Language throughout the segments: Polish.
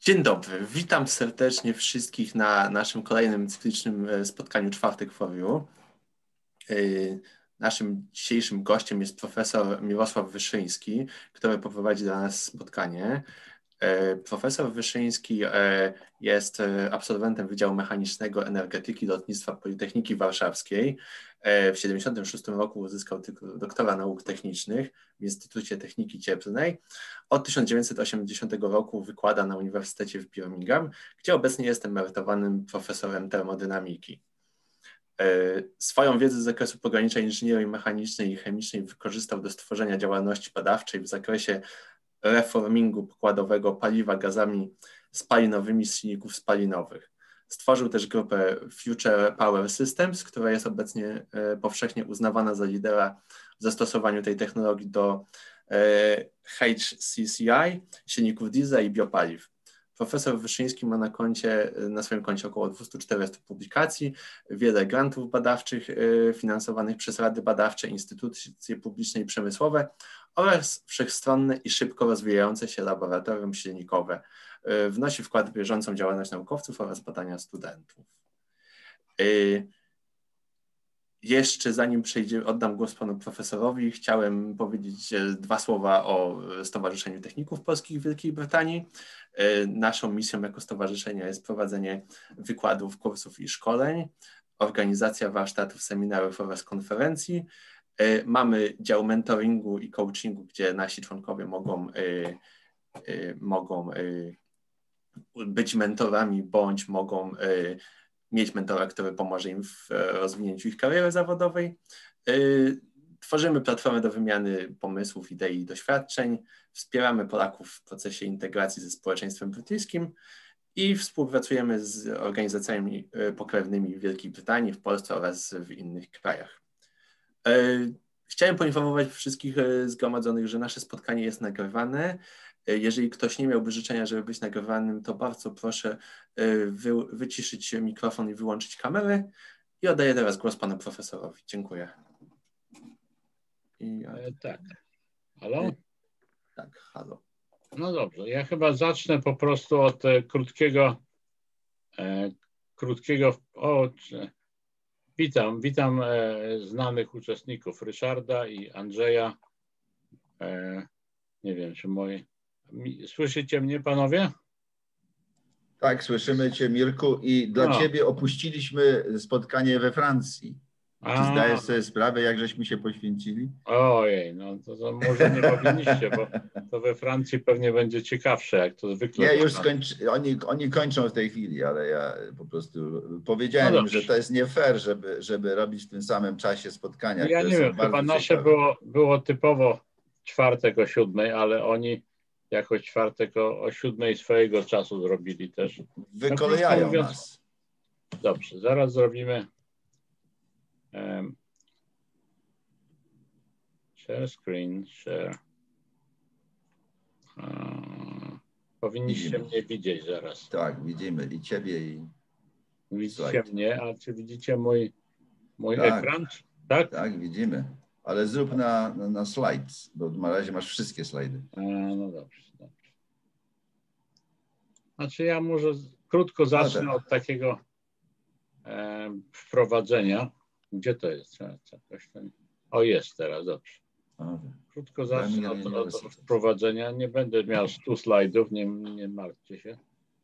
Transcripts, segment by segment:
Dzień dobry, witam serdecznie wszystkich na naszym kolejnym cyklicznym spotkaniu Czwartek for You. Naszym dzisiejszym gościem jest profesor Mirosław Wyszyński, który poprowadzi dla nas spotkanie. Profesor Wyszyński jest absolwentem Wydziału Mechanicznego Energetyki Lotnictwa Politechniki Warszawskiej. W 1976 roku uzyskał tytuł doktora nauk technicznych w Instytucie Techniki Cieplnej. Od 1980 roku wykłada na Uniwersytecie w Birmingham, gdzie obecnie jest emerytowanym profesorem termodynamiki. Swoją wiedzę z zakresu pograniczenia inżynierii mechanicznej i chemicznej wykorzystał do stworzenia działalności badawczej w zakresie reformingu pokładowego paliwa gazami spalinowymi z silników spalinowych. Stworzył też grupę Future Power Systems, która jest obecnie powszechnie uznawana za lidera w zastosowaniu tej technologii do HCCI, silników diesla i biopaliw. Profesor Wyszyński ma na swoim koncie około 240 publikacji, wiele grantów badawczych finansowanych przez rady badawcze, instytucje publiczne i przemysłowe oraz wszechstronne i szybko rozwijające się laboratorium silnikowe. Wnosi wkład w bieżącą działalność naukowców oraz badania studentów. Jeszcze zanim oddam głos panu profesorowi, chciałem powiedzieć dwa słowa o Stowarzyszeniu Techników Polskich w Wielkiej Brytanii. Naszą misją jako stowarzyszenia jest prowadzenie wykładów, kursów i szkoleń, organizacja warsztatów, seminariów oraz konferencji. Mamy dział mentoringu i coachingu, gdzie nasi członkowie mogą być mentorami bądź mogą mieć mentora, który pomoże im w rozwinięciu ich kariery zawodowej. Tworzymy platformę do wymiany pomysłów, idei i doświadczeń. Wspieramy Polaków w procesie integracji ze społeczeństwem brytyjskim i współpracujemy z organizacjami pokrewnymi w Wielkiej Brytanii, w Polsce oraz w innych krajach. Chciałem poinformować wszystkich zgromadzonych, że nasze spotkanie jest nagrywane. Jeżeli ktoś nie miałby życzenia, żeby być nagrywanym, to bardzo proszę wyciszyć mikrofon i wyłączyć kamerę. I oddaję teraz głos panu profesorowi. Dziękuję. Tak. Halo? Tak, halo. No dobrze, ja chyba zacznę po prostu od witam znanych uczestników, Ryszarda i Andrzeja. Nie wiem, czy słyszycie mnie, panowie? Tak, słyszymy cię, Mirku, i dla ciebie opuściliśmy spotkanie we Francji. Czy zdajesz sobie sprawę, jak żeśmy się poświęcili? Ojej, no to może nie powinniście, bo to we Francji pewnie będzie ciekawsze, jak to zwykle. Nie, już oni kończą w tej chwili, ale ja po prostu powiedziałem im, że to jest nie fair, żeby robić w tym samym czasie spotkania. Ja nie wiem, chyba nasze było typowo czwartek o 7, ale oni jakoś czwartek o 7 swojego czasu zrobili też. Wykolejają nas. Dobrze, zaraz zrobimy share screen, share. Powinniście mnie widzieć zaraz. Tak, widzimy i ciebie, i widzicie slajd. mnie, a czy widzicie mój ekran? Tak? Tak, widzimy. Ale zrób na slides, bo na razie masz wszystkie slajdy. No dobrze. Znaczy ja może krótko zacznę od takiego wprowadzenia. Gdzie to jest? O, jest teraz, dobrze. Krótko zacznę od wprowadzenia. Nie będę miał 100 slajdów, nie martwcie się.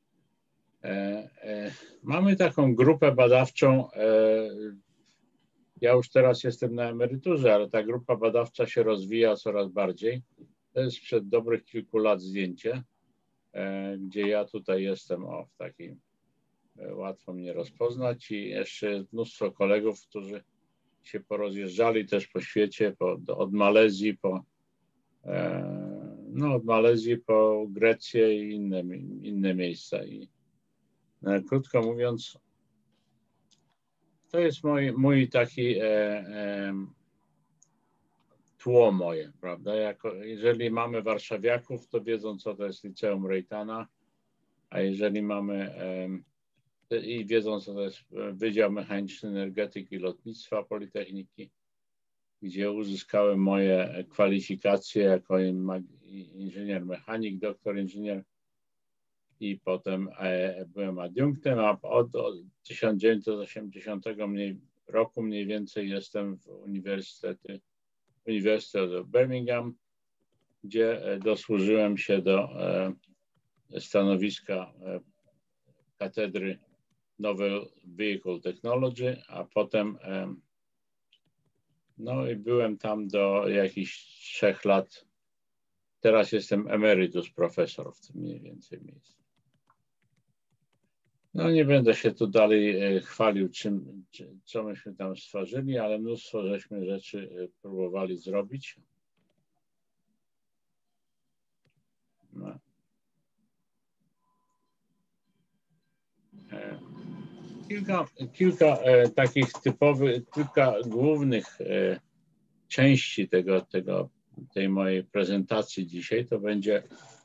Mamy taką grupę badawczą. Ja już teraz jestem na emeryturze, ale ta grupa badawcza się rozwija coraz bardziej. To jest sprzed dobrych kilku lat zdjęcie, gdzie ja tutaj jestem w takim, łatwo mnie rozpoznać, i jeszcze mnóstwo kolegów, którzy się porozjeżdżali też po świecie, od Malezji po Grecję i inne miejsca. I krótko mówiąc, to jest mój taki tło moje, prawda? Jeżeli mamy warszawiaków, to wiedzą, co to jest Liceum Rejtana, a jeżeli mamy i wiedzą, co to jest Wydział Mechaniczny Energetyki i Lotnictwa Politechniki, gdzie uzyskałem moje kwalifikacje jako inżynier mechanik, doktor inżynier. i potem byłem adiunktem, a od 1980 roku mniej więcej jestem w University of Birmingham, gdzie dosłużyłem się do stanowiska katedry Novel Vehicle Technology, a potem no i byłem tam do jakichś 3 lat. Teraz jestem emerytus profesor w tym mniej więcej miejscu. No nie będę się tu dalej chwalił, co myśmy tam stworzyli, ale mnóstwo żeśmy rzeczy próbowali zrobić. No. Kilka takich kilka głównych części tej mojej prezentacji dzisiaj to będzie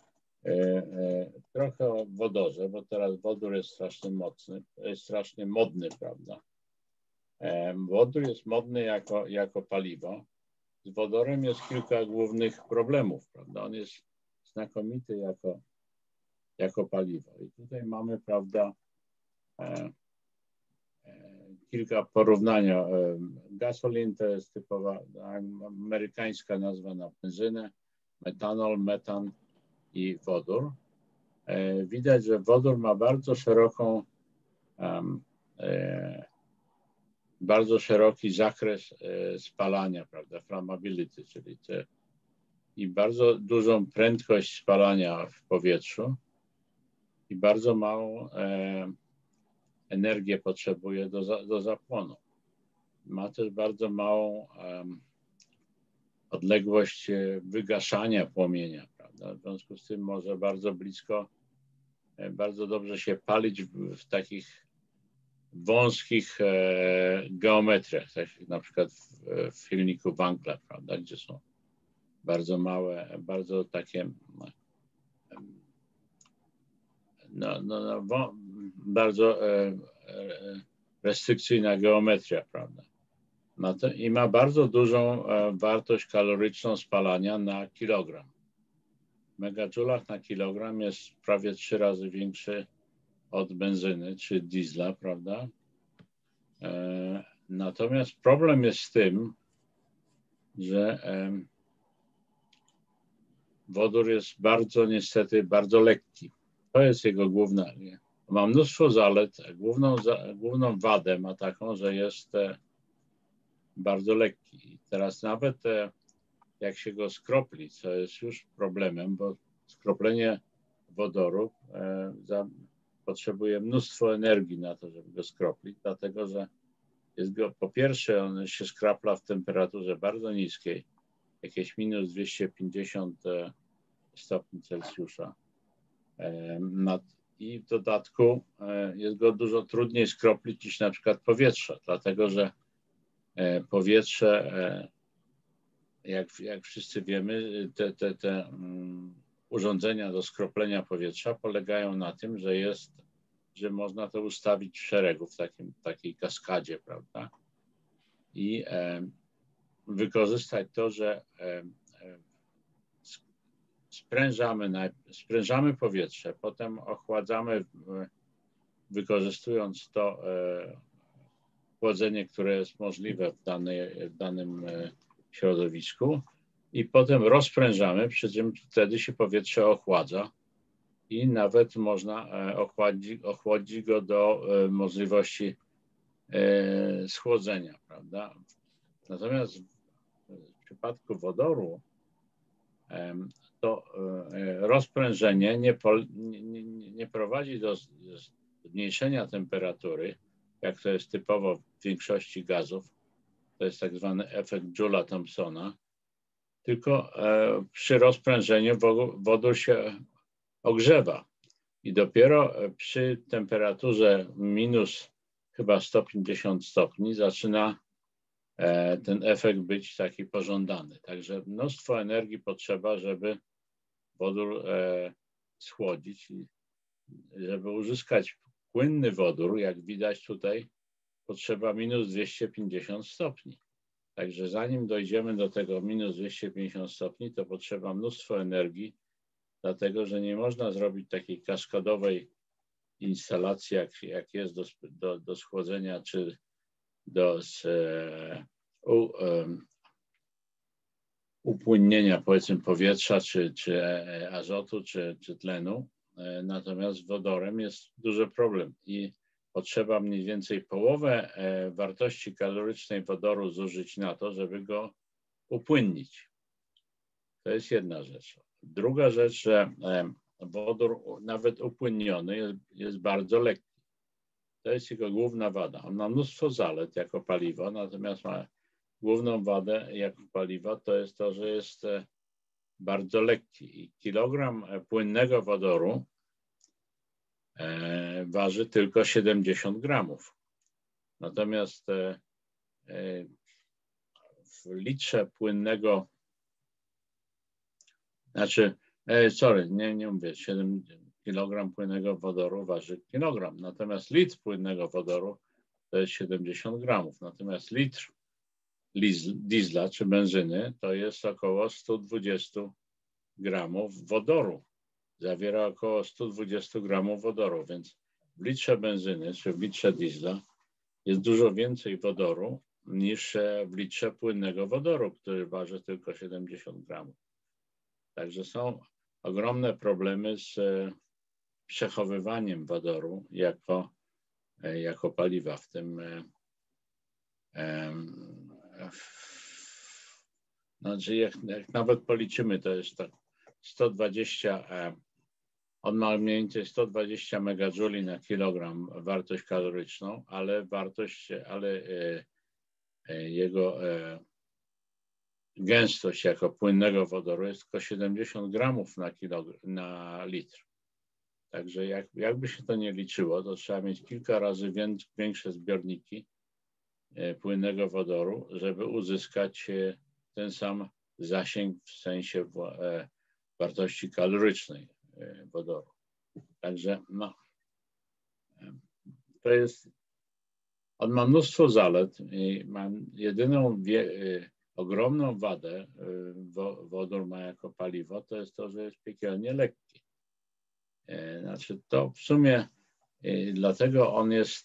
trochę o wodorze, bo teraz wodór jest strasznie modny, prawda? Wodór jest modny jako paliwo. Z wodorem jest kilka głównych problemów, prawda? On jest znakomity jako paliwo. I tutaj mamy, prawda, kilka porównania. Gasolin to jest typowa amerykańska nazwa na benzynę, metanol, metan i wodór. Widać, że wodór ma bardzo szeroki zakres spalania, prawda, flammability, czyli i bardzo dużą prędkość spalania w powietrzu i bardzo małą energię potrzebuje do zapłonu. Ma też bardzo małą odległość wygaszania płomienia, prawda? W związku z tym może bardzo blisko, bardzo dobrze się palić w takich wąskich geometriach, tak na przykład w silniku Wankla, prawda, gdzie są bardzo małe, bardzo takie bardzo restrykcyjna geometria, prawda. I ma bardzo dużą wartość kaloryczną spalania na kilogram. W megajulach na kilogram jest prawie 3 razy większy od benzyny czy diesla, prawda. Natomiast problem jest z tym, że wodór jest niestety bardzo lekki. To jest jego główna. Ma mnóstwo zalet. Główną wadę ma taką, że jest bardzo lekki. Teraz nawet jak się go skropli, co jest już problemem, bo skroplenie wodoru potrzebuje mnóstwo energii na to, żeby go skroplić, dlatego że po pierwsze on się skrapla w temperaturze bardzo niskiej, jakieś minus 250 stopni Celsjusza. I w dodatku jest go dużo trudniej skroplić niż na przykład powietrze, dlatego że powietrze, jak wszyscy wiemy, te urządzenia do skroplenia powietrza polegają na tym, że można to ustawić w szeregu, w takiej kaskadzie, prawda? I wykorzystać to, że sprężamy powietrze, potem ochładzamy, wykorzystując to chłodzenie, które jest możliwe w danym środowisku i potem rozprężamy, przy czym wtedy się powietrze ochładza i nawet można ochłodzić go do możliwości schłodzenia, prawda? Natomiast w przypadku wodoru to rozprężenie nie prowadzi do zmniejszenia temperatury, jak to jest typowo w większości gazów. To jest tak zwany efekt Joule-Thomsona. Tylko przy rozprężeniu wodór się ogrzewa i dopiero przy temperaturze minus chyba 150 stopni zaczyna ten efekt być taki pożądany. Także mnóstwo energii potrzeba, żeby wodór schłodzić i żeby uzyskać płynny wodór, jak widać tutaj, potrzeba minus 250 stopni. Także zanim dojdziemy do tego minus 250 stopni, to potrzeba mnóstwo energii dlatego że nie można zrobić takiej kaskadowej instalacji, jak jest do schłodzenia czy do upłynnienia, powiedzmy, powietrza, czy azotu, czy tlenu. Natomiast z wodorem jest duży problem i potrzeba mniej więcej połowę wartości kalorycznej wodoru zużyć na to, żeby go upłynnić. To jest jedna rzecz. Druga rzecz, że wodór nawet upłynniony jest bardzo lekki. To jest jego główna wada. On ma mnóstwo zalet jako paliwo, natomiast ma główną wadę jako paliwa to jest to, że jest bardzo lekki. I kilogram płynnego wodoru waży tylko 70 gramów. Natomiast w litrze płynnego, nie mówię, 7 kg płynnego wodoru waży kilogram. Natomiast litr płynnego wodoru to jest 70 gramów. Natomiast litr diesla czy benzyny to jest około 120 gramów wodoru. Zawiera około 120 gramów wodoru, więc w litrze benzyny czy w litrze diesla jest dużo więcej wodoru niż w litrze płynnego wodoru, który waży tylko 70 gramów. Także są ogromne problemy z przechowywaniem wodoru jako paliwa w tym znaczy jak nawet policzymy, to jest tak 120, on ma mniej więcej 120 megajouli na kilogram wartość kaloryczną, ale jego gęstość jako płynnego wodoru jest tylko 70 gramów na litr. Także jakby się to nie liczyło, to trzeba mieć kilka razy większe zbiorniki płynnego wodoru, żeby uzyskać ten sam zasięg w sensie wartości kalorycznej wodoru. Także no, to jest, on ma mnóstwo zalet i ma jedyną ogromną wadę wodór ma jako paliwo, to jest to, że jest piekielnie lekki. Znaczy to w sumie dlatego on jest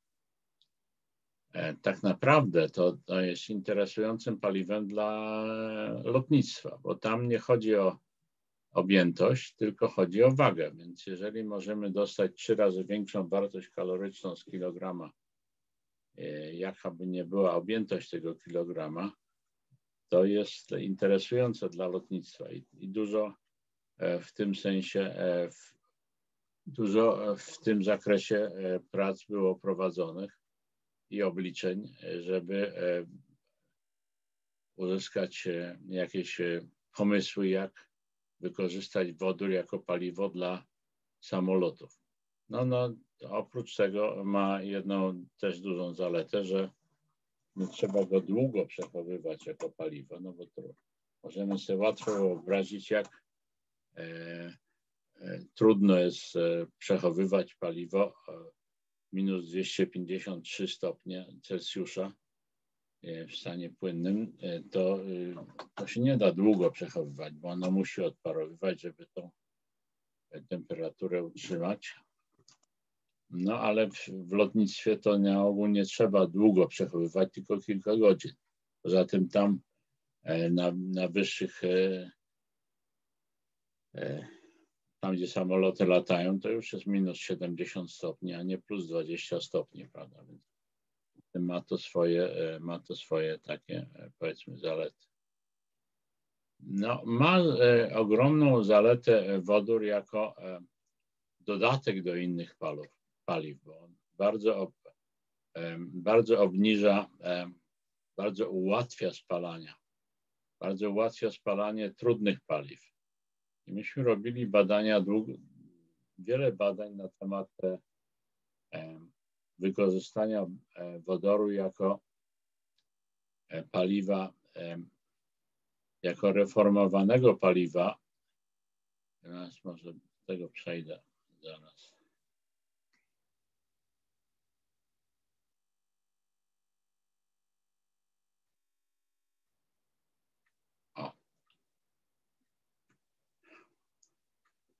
tak naprawdę to jest interesującym paliwem dla lotnictwa, bo tam nie chodzi o objętość, tylko chodzi o wagę. Więc jeżeli możemy dostać 3 razy większą wartość kaloryczną z kilograma, jaka by nie była objętość tego kilograma, to jest interesujące dla lotnictwa i dużo w tym sensie, dużo w tym zakresie prac było prowadzonych i obliczeń, żeby uzyskać jakieś pomysły, jak wykorzystać wodór jako paliwo dla samolotów. No, oprócz tego ma jedną też dużą zaletę, że nie trzeba go długo przechowywać jako paliwo, no bo to możemy sobie łatwo wyobrazić, jak trudno jest przechowywać paliwo minus 253 stopnie Celsjusza w stanie płynnym, to się nie da długo przechowywać, bo ono musi odparowywać, żeby tą temperaturę utrzymać. No ale w lotnictwie to na ogół nie trzeba długo przechowywać, tylko kilka godzin. Poza tym tam na wyższych, tam gdzie samoloty latają, to już jest minus 70 stopni, a nie plus 20 stopni, prawda? Więc ma to swoje takie, powiedzmy, zalety. No, ma ogromną zaletę wodór jako dodatek do innych paliw, bo on bardzo obniża, bardzo ułatwia spalanie trudnych paliw. I myśmy robili badania, wiele badań na temat wykorzystania wodoru jako paliwa, jako reformowanego paliwa. Teraz może do tego przejdę zaraz.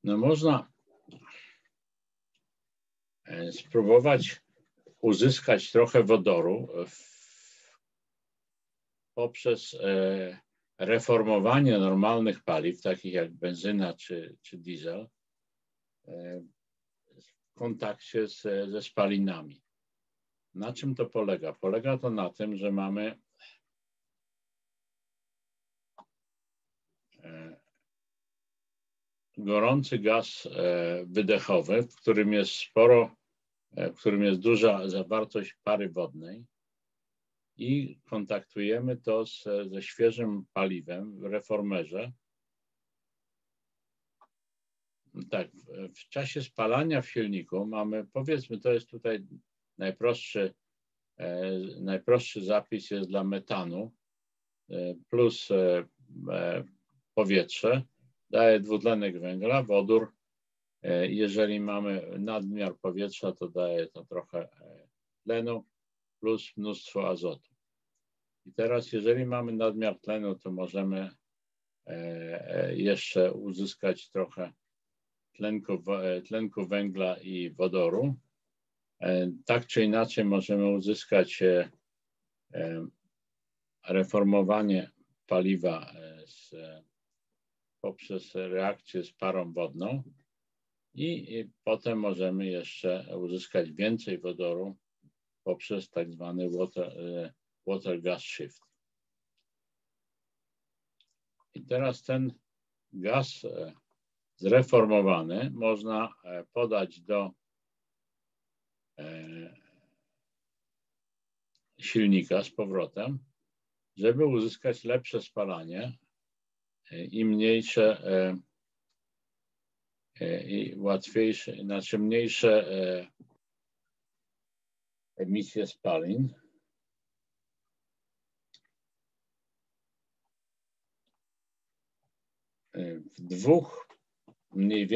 No można spróbować uzyskać trochę wodoru poprzez reformowanie normalnych paliw, takich jak benzyna czy diesel, w kontakcie ze spalinami. Na czym to polega? Polega to na tym, że mamy gorący gaz wydechowy, w którym jest duża zawartość pary wodnej i kontaktujemy to ze świeżym paliwem w reformerze. Tak, w czasie spalania w silniku mamy, powiedzmy, to jest tutaj najprostszy zapis jest dla metanu plus powietrze, daje dwutlenek węgla, wodór. Jeżeli mamy nadmiar powietrza, to daje to trochę tlenu plus mnóstwo azotu. I teraz, jeżeli mamy nadmiar tlenu, to możemy jeszcze uzyskać trochę tlenku węgla i wodoru. Tak czy inaczej możemy uzyskać reformowanie paliwa poprzez reakcję z parą wodną i potem możemy jeszcze uzyskać więcej wodoru poprzez tak zwany water gas shift. I teraz ten gaz zreformowany można podać do silnika z powrotem, żeby uzyskać lepsze spalanie i mniejsze i łatwiejsze, znaczy mniejsze emisje spalin. W dwóch mniej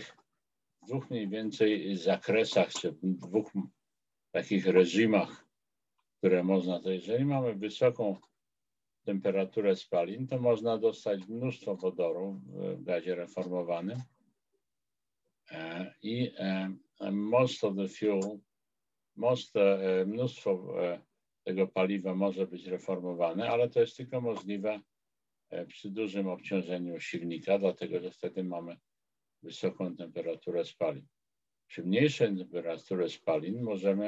więcej zakresach, czy w dwóch takich reżimach, które można, to jeżeli mamy wysoką temperaturę spalin, to można dostać mnóstwo wodoru w gazie reformowanym i mnóstwo tego paliwa może być reformowane, ale to jest tylko możliwe przy dużym obciążeniu silnika, dlatego że wtedy mamy wysoką temperaturę spalin. Przy mniejszej temperaturze spalin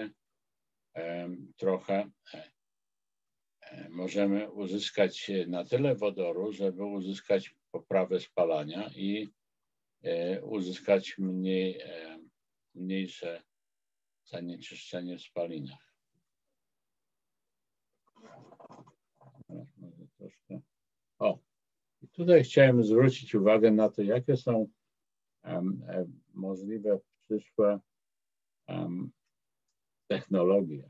możemy uzyskać na tyle wodoru, żeby uzyskać poprawę spalania i uzyskać mniejsze zanieczyszczenie w spalinach. Może troszkę. I tutaj chciałem zwrócić uwagę na to, jakie są możliwe przyszłe technologie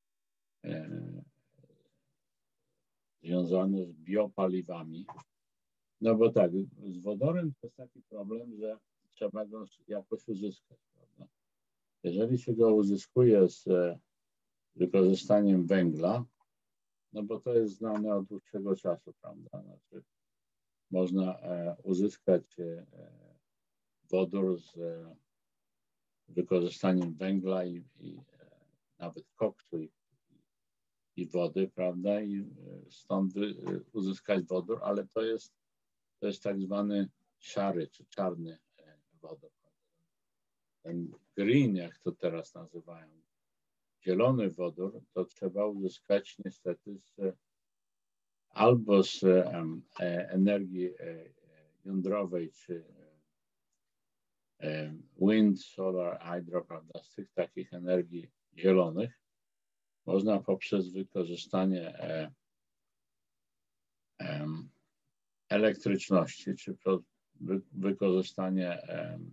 związane z biopaliwami. No bo tak, z wodorem to jest taki problem, że trzeba go jakoś uzyskać, prawda? Jeżeli się go uzyskuje z wykorzystaniem węgla, no bo to jest znane od dłuższego czasu, prawda? Znaczy, można uzyskać wodór z wykorzystaniem węgla i nawet koksu i wody, prawda? I stąd uzyskać wodór, ale to jest tak zwany szary czy czarny wodór. Ten green, jak to teraz nazywają, zielony wodór, to trzeba uzyskać niestety albo z energii jądrowej, czy wind, solar, hydro, prawda, z tych takich energii zielonych. Można poprzez wykorzystanie elektryczności, czy wykorzystanie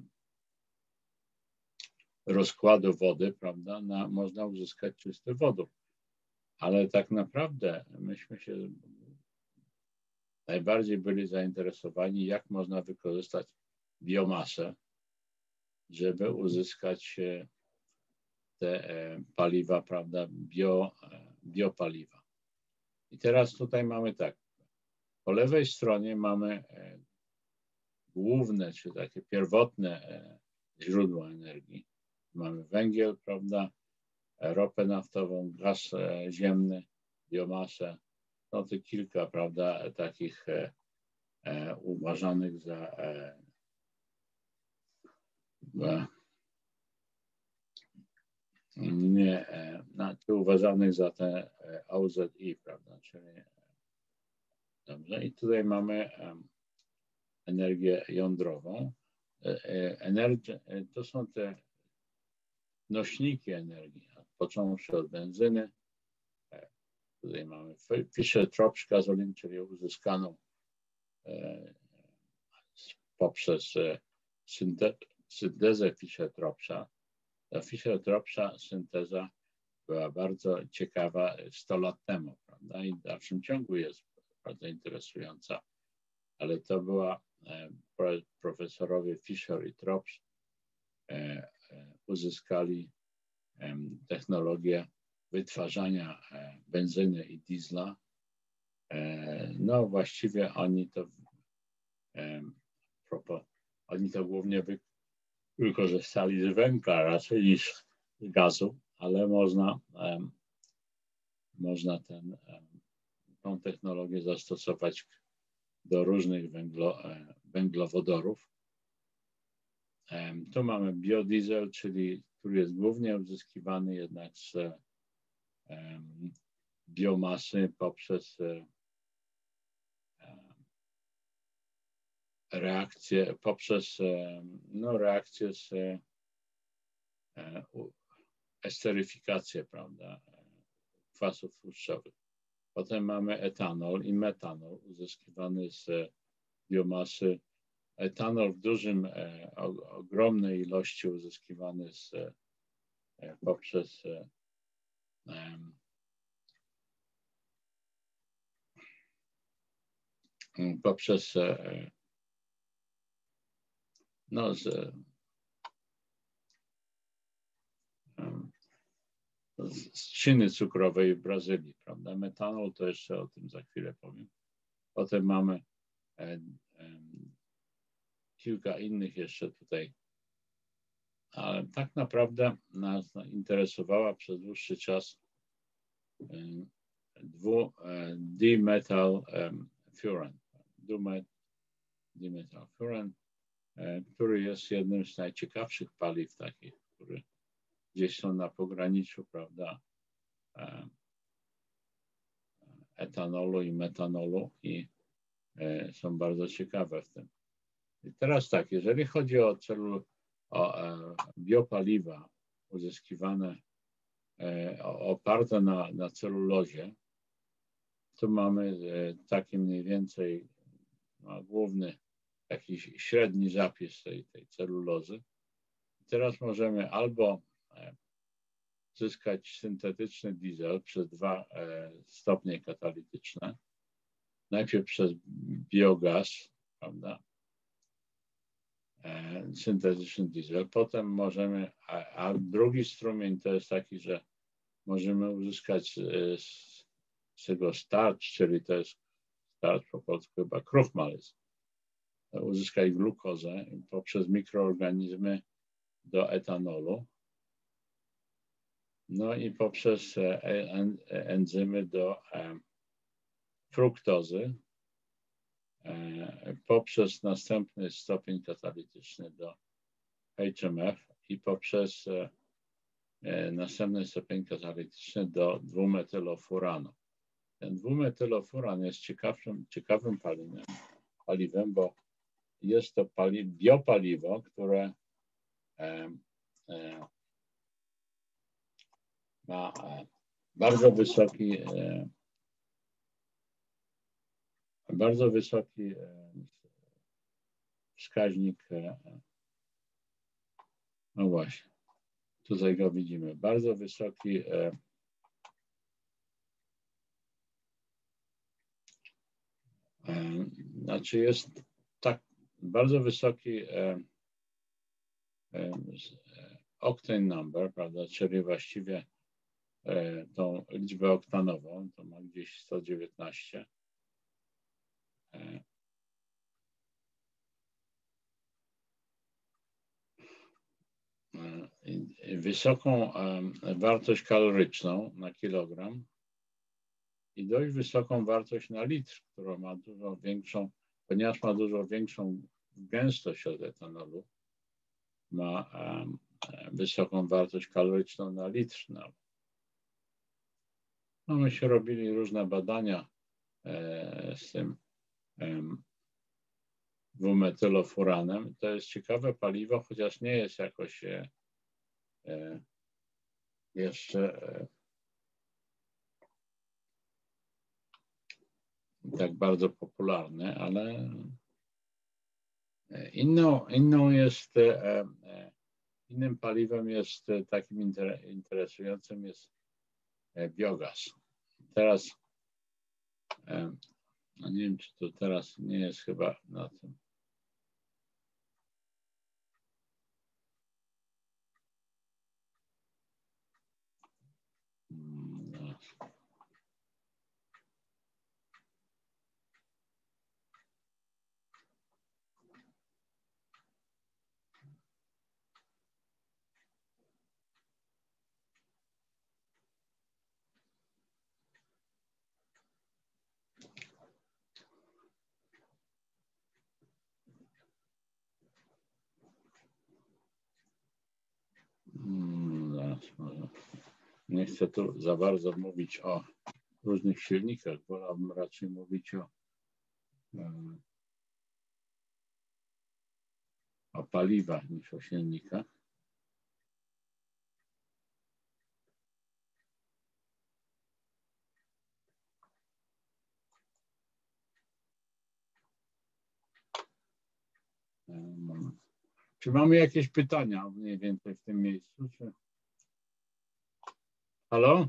rozkładu wody, prawda, można uzyskać czysty wodór. Ale tak naprawdę myśmy się najbardziej byli zainteresowani, jak można wykorzystać biomasę, żeby uzyskać te paliwa, prawda, biopaliwa. I teraz tutaj mamy tak, po lewej stronie mamy główne, czy takie pierwotne źródła energii. Mamy węgiel, prawda, ropę naftową, gaz ziemny, biomasę. No to kilka, prawda, takich uważanych za uważanych za te OZI, prawda, czyli dobrze. I tutaj mamy energię jądrową. To są te nośniki energii, począwszy od benzyny. Tutaj mamy Fischer-Tropsch gazolin, czyli uzyskaną poprzez syntezę Fischer-Tropscha. Ta Fischer-Tropscha synteza była bardzo ciekawa 100 lat temu, prawda? I w dalszym ciągu jest bardzo interesująca. Ale to była profesorowie Fischer i Tropsch uzyskali technologię wytwarzania benzyny i diesla. No właściwie oni to głównie wykorzystali z węgla raczej niż z gazu, ale można tą technologię zastosować do różnych węglowodorów. Tu mamy biodiesel, który jest głównie uzyskiwany jednak z biomasy poprzez reakcję z esteryfikację, prawda, kwasów tłuszczowych. Potem mamy etanol i metanol uzyskiwany z biomasy. Etanol w ogromnej ilości uzyskiwany poprzez z trzciny cukrowej w Brazylii, prawda? Metanol to jeszcze o tym za chwilę powiem. Potem mamy kilka innych jeszcze tutaj, ale tak naprawdę nas interesowała przez dłuższy czas dimethylfuran, który jest jednym z najciekawszych paliw takich, które gdzieś są na pograniczu, prawda, etanolu i metanolu i są bardzo ciekawe w tym. I teraz tak, jeżeli chodzi o biopaliwa uzyskiwane oparte na celulozie, tu mamy taki mniej więcej główny, taki średni zapis tej celulozy. Teraz możemy albo zyskać syntetyczny diesel przez 2 stopnie katalityczne. Najpierw przez biogaz, prawda? Syntetyczny diesel. Potem możemy, a drugi strumień to jest taki, że możemy uzyskać z tego starch, czyli to jest starch po polsku chyba kruchmaliz, uzyskać glukozę poprzez mikroorganizmy do etanolu. No i poprzez enzymy do fruktozy, poprzez następny stopień katalityczny do HMF i poprzez następny stopień katalityczny do dwumetylofuranu. Ten dwumetylofuran jest ciekawym paliwem, bo jest to biopaliwo, które ma bardzo wysoki wskaźnik, no właśnie, tutaj go widzimy, bardzo wysoki znaczy jest tak bardzo wysoki octane number, prawda, czyli właściwie tą liczbę oktanową, to ma gdzieś 119. wysoką wartość kaloryczną na kilogram i dość wysoką wartość na litr, która ma dużo większą, ponieważ ma dużo większą gęstość od etanolu, ma wysoką wartość kaloryczną na litr. No, myśmy robili różne badania z tym dwumetylofuranem. To jest ciekawe paliwo, chociaż nie jest jakoś jeszcze tak bardzo popularne, ale innym paliwem jest takim interesującym jest biogaz. Teraz, no nie wiem, czy to teraz nie jest chyba na tym. Nie chcę tu za bardzo mówić o różnych silnikach, wolałbym raczej mówić o paliwach niż o silnikach. Czy mamy jakieś pytania mniej więcej w tym miejscu? Czy... Halo?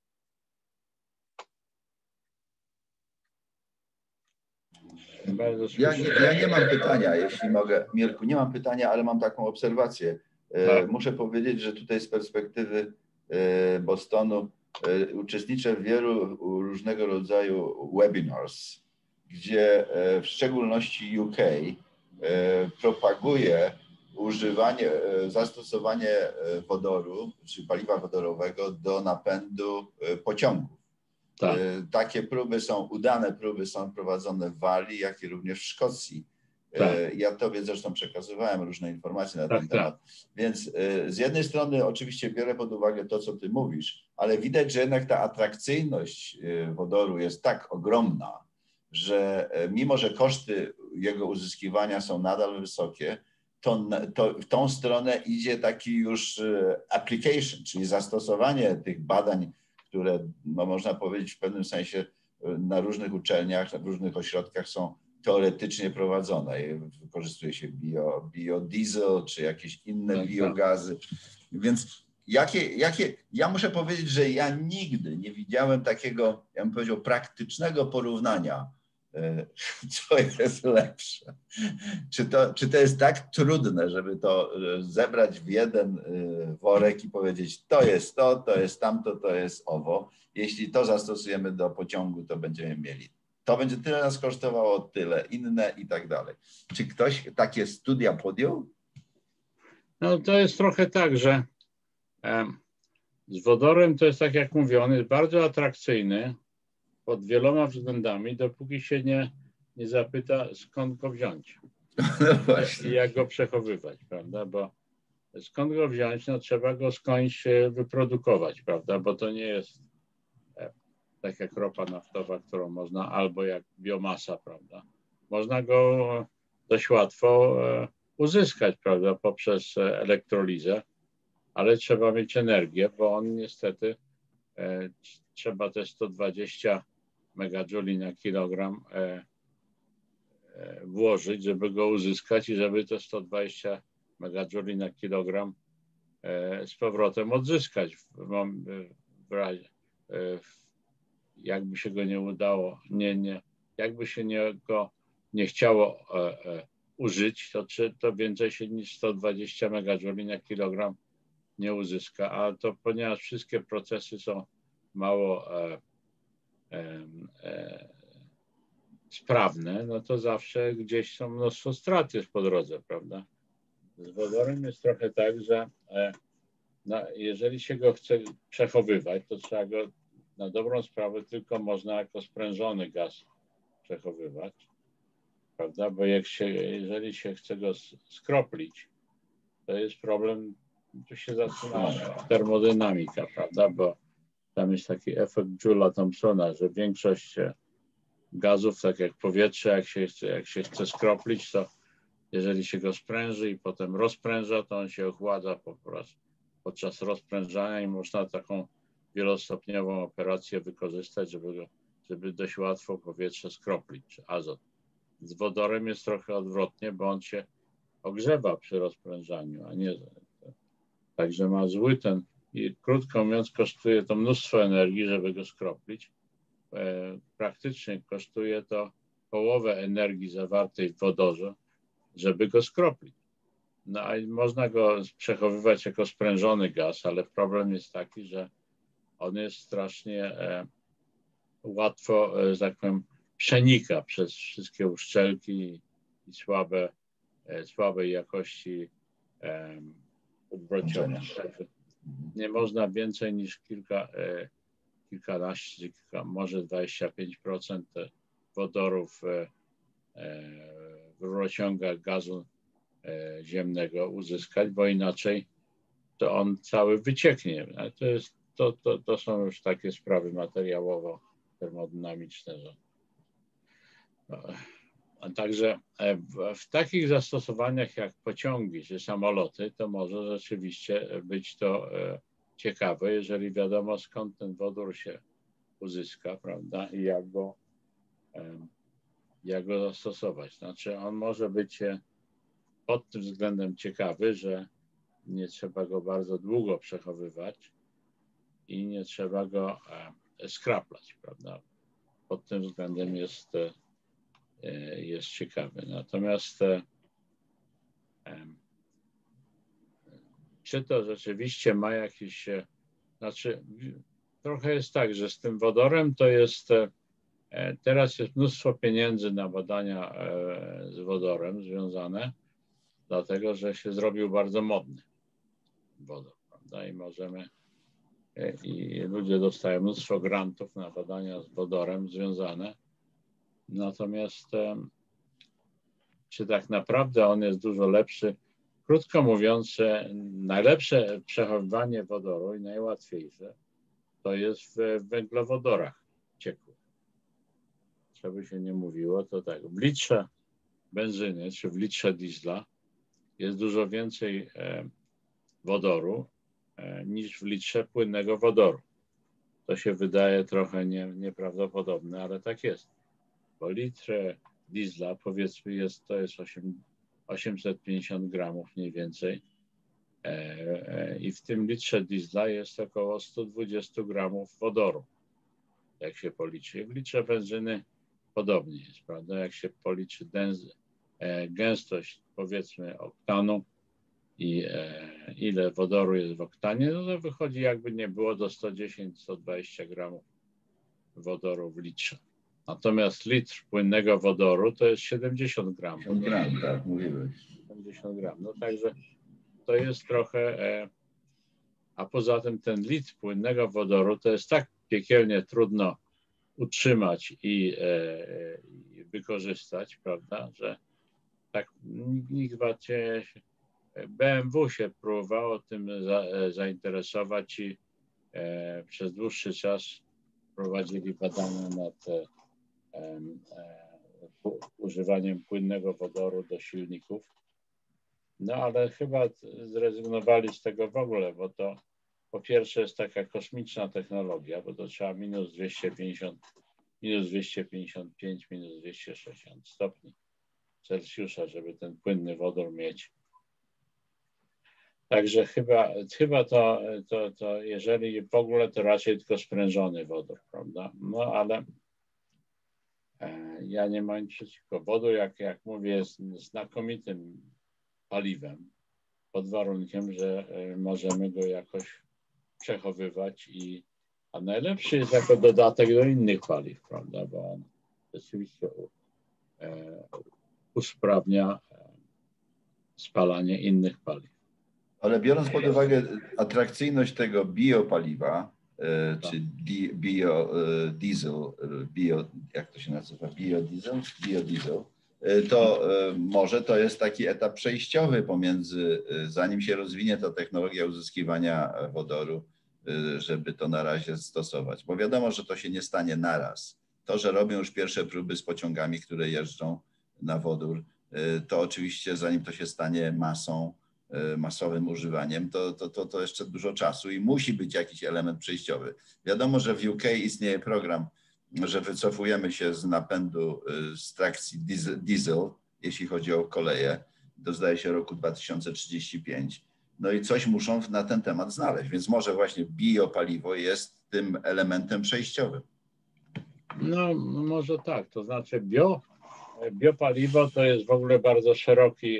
Ja nie mam pytania, jeśli mogę. Mirku, nie mam pytania, ale mam taką obserwację. Muszę powiedzieć, że tutaj z perspektywy Bostonu uczestniczę w wielu różnego rodzaju webinars, gdzie w szczególności UK propaguje zastosowanie wodoru, czy paliwa wodorowego do napędu pociągów. Tak. Takie próby udane próby są prowadzone w Walii, jak i również w Szkocji. Tak. Ja tobie zresztą przekazywałem różne informacje na ten temat. Więc z jednej strony oczywiście biorę pod uwagę to, co ty mówisz, ale widać, że jednak ta atrakcyjność wodoru jest tak ogromna, że mimo, że koszty jego uzyskiwania są nadal wysokie, to w tą stronę idzie taki już application, czyli zastosowanie tych badań, które no, można powiedzieć w pewnym sensie na różnych uczelniach, na różnych ośrodkach są teoretycznie prowadzone. Wykorzystuje się biodiesel czy jakieś inne biogazy. Więc ja muszę powiedzieć, że ja nigdy nie widziałem takiego, ja bym powiedział, praktycznego porównania, co jest lepsze. Czy to jest tak trudne, żeby to zebrać w jeden worek i powiedzieć, to jest to jest tamto, to jest owo. Jeśli to zastosujemy do pociągu, to będziemy mieli. To będzie tyle nas kosztowało, tyle, inne i tak dalej. Czy ktoś takie studia podjął? No to jest trochę tak, że z wodorem to jest tak jak mówię, on jest bardzo atrakcyjny pod wieloma względami, dopóki się nie zapyta, skąd go wziąć. No właśnie. I jak go przechowywać, prawda? Bo skąd go wziąć, no trzeba go skądś wyprodukować, prawda? Bo to nie jest tak jak ropa naftowa, którą można, albo jak biomasa, prawda? Można go dość łatwo uzyskać, prawda? Poprzez elektrolizę, ale trzeba mieć energię, bo on niestety trzeba te 120 megajouli na kilogram włożyć, żeby go uzyskać i żeby te 120 megajouli na kilogram z powrotem odzyskać. Jakby się go nie udało, jakby się go nie chciało użyć, to więcej się niż 120 megajouli na kilogram nie uzyska, a to ponieważ wszystkie procesy są mało sprawne, no to zawsze gdzieś są mnóstwo straty po drodze, prawda? Z wodorem jest trochę tak, że jeżeli się go chce przechowywać, to trzeba go na dobrą sprawę tylko można jako sprężony gaz przechowywać, prawda? Bo jeżeli się chce go skroplić, to jest problem, tu się zaczyna termodynamika, prawda? Bo tam jest taki efekt Joule-Thomsona, że większość gazów, tak jak powietrze, jak się chce skroplić, to jeżeli się go spręży i potem rozpręża, to on się ochładza podczas rozprężania i można taką wielostopniową operację wykorzystać, żeby dość łatwo powietrze skroplić, czy azot. Z wodorem jest trochę odwrotnie, bo on się ogrzewa przy rozprężaniu, a nie. Także ma zły ten i krótko mówiąc kosztuje to mnóstwo energii, żeby go skroplić. Praktycznie kosztuje to połowę energii zawartej w wodorze, żeby go skroplić. No a można go przechowywać jako sprężony gaz, ale problem jest taki, że on jest strasznie łatwo, że tak powiem, przenika przez wszystkie uszczelki i słabej jakości odwrociowe. Nie można więcej niż kilkanaście, może 25% wodorów w rurociągach gazu ziemnego uzyskać, bo inaczej to on cały wycieknie. To są już takie sprawy materiałowo-termodynamiczne. A także w takich zastosowaniach jak pociągi czy samoloty, to może rzeczywiście być to ciekawe, jeżeli wiadomo skąd ten wodór się uzyska, prawda, i jak go zastosować. Znaczy on może być pod tym względem ciekawy, że nie trzeba go bardzo długo przechowywać i nie trzeba go skraplać, prawda. Pod tym względem jest ciekawy. Natomiast czy to rzeczywiście ma jakiś, znaczy trochę jest tak, że z tym wodorem to jest, teraz jest mnóstwo pieniędzy na badania z wodorem związane, dlatego że się zrobił bardzo modny wodór, prawda, i ludzie dostają mnóstwo grantów na badania z wodorem związane. Natomiast czy tak naprawdę on jest dużo lepszy? Krótko mówiąc, najlepsze przechowywanie wodoru i najłatwiejsze to jest w węglowodorach ciekłych. Co by się nie mówiło, to tak. W litrze benzyny czy w litrze diesla jest dużo więcej wodoru niż w litrze płynnego wodoru. To się wydaje trochę nieprawdopodobne, ale tak jest. Bo litr diesla, powiedzmy, to jest 850 gramów mniej więcej. I w tym litrze diesla jest około 120 gramów wodoru, jak się policzy. W litrze benzyny podobnie jest, prawda? Jak się policzy gęstość, powiedzmy, oktanu i ile wodoru jest w oktanie, no to wychodzi, jakby nie było, do 110-120 gramów wodoru w litrze. Natomiast litr płynnego wodoru to jest 70 gramów. 70 gram, tak, mówiłeś. 70 gram. No także to jest trochę, a poza tym ten litr płynnego wodoru to jest tak piekielnie trudno utrzymać i wykorzystać, prawda, że tak nikt BMW się próbowało tym zainteresować i przez dłuższy czas prowadzili badania nad używaniem płynnego wodoru do silników. No ale chyba zrezygnowali z tego w ogóle, bo to po pierwsze jest taka kosmiczna technologia, bo to trzeba minus 250, minus 255, minus 260 stopni Celsjusza, żeby ten płynny wodór mieć. Także chyba to jeżeli w ogóle, to raczej tylko sprężony wodór, prawda? No ale ja nie mam nic przeciwko. Wodór, jak mówię, jest znakomitym paliwem, pod warunkiem, że możemy go jakoś przechowywać, a najlepszy jest jako dodatek do innych paliw, prawda? Bo on rzeczywiście usprawnia spalanie innych paliw. Ale biorąc pod uwagę atrakcyjność tego biopaliwa, czy biodiesel, jak to się nazywa, biodiesel, to może to jest taki etap przejściowy pomiędzy, zanim się rozwinie ta technologia uzyskiwania wodoru, żeby to na razie stosować. Bo wiadomo, że to się nie stanie naraz. To, że robią już pierwsze próby z pociągami, które jeżdżą na wodór, to oczywiście zanim to się stanie masowym używaniem, to jeszcze dużo czasu i musi być jakiś element przejściowy. Wiadomo, że w UK istnieje program, że wycofujemy się z napędu z trakcji diesel, jeśli chodzi o koleje, do zdaje się roku 2035. No i coś muszą na ten temat znaleźć, więc może właśnie biopaliwo jest tym elementem przejściowym. No może tak, to znaczy biopaliwo to jest w ogóle bardzo szeroki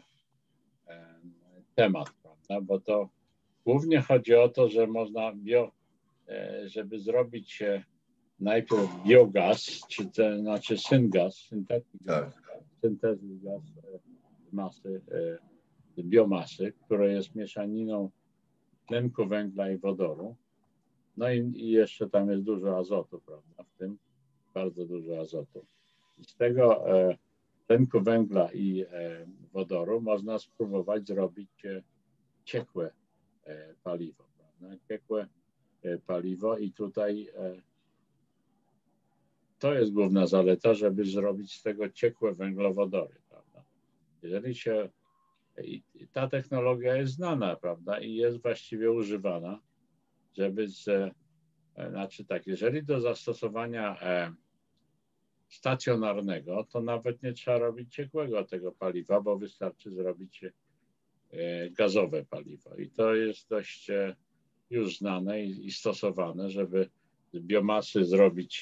temat, prawda? Bo to głównie chodzi o to, że można żeby zrobić najpierw biogaz, znaczy syngaz, syntetyk gaz, syntezy gaz masy, biomasy, która jest mieszaniną tlenku węgla i wodoru. No i jeszcze tam jest dużo azotu, prawda? W tym bardzo dużo azotu. Z tego tlenku węgla i wodoru można spróbować zrobić ciekłe paliwo, prawda? Ciekłe paliwo i tutaj to jest główna zaleta, żeby zrobić z tego ciekłe węglowodory, prawda? Jeżeli się, i ta technologia jest znana, prawda, i jest właściwie używana, żeby znaczy tak, jeżeli do zastosowania stacjonarnego, to nawet nie trzeba robić ciekłego tego paliwa, bo wystarczy zrobić gazowe paliwo. I to jest dość już znane i stosowane, żeby z biomasy zrobić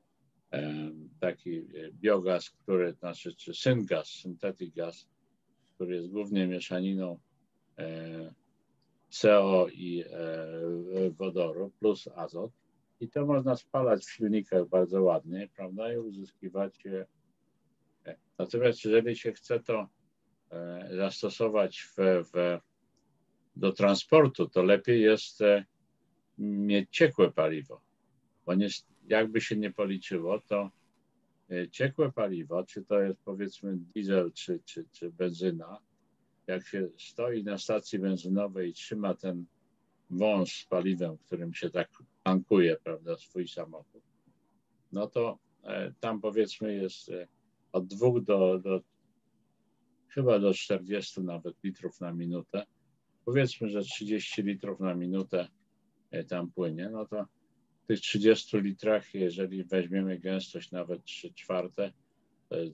taki biogaz, który, znaczy, czy syngaz, synthetic gas, który jest głównie mieszaniną CO i wodoru plus azot. I to można spalać w silnikach bardzo ładnie, prawda, i uzyskiwać. Natomiast jeżeli się chce to zastosować do transportu, to lepiej jest mieć ciekłe paliwo, bo jakby się nie policzyło, to ciekłe paliwo, czy to jest powiedzmy diesel, czy benzyna, jak się stoi na stacji benzynowej i trzyma ten wąż z paliwem, którym się tak tankuje, prawda, swój samochód, no to tam powiedzmy jest od 2 chyba do 40 nawet litrów na minutę. Powiedzmy, że 30 litrów na minutę tam płynie, no to w tych 30 litrach, jeżeli weźmiemy gęstość nawet 3/4, to jest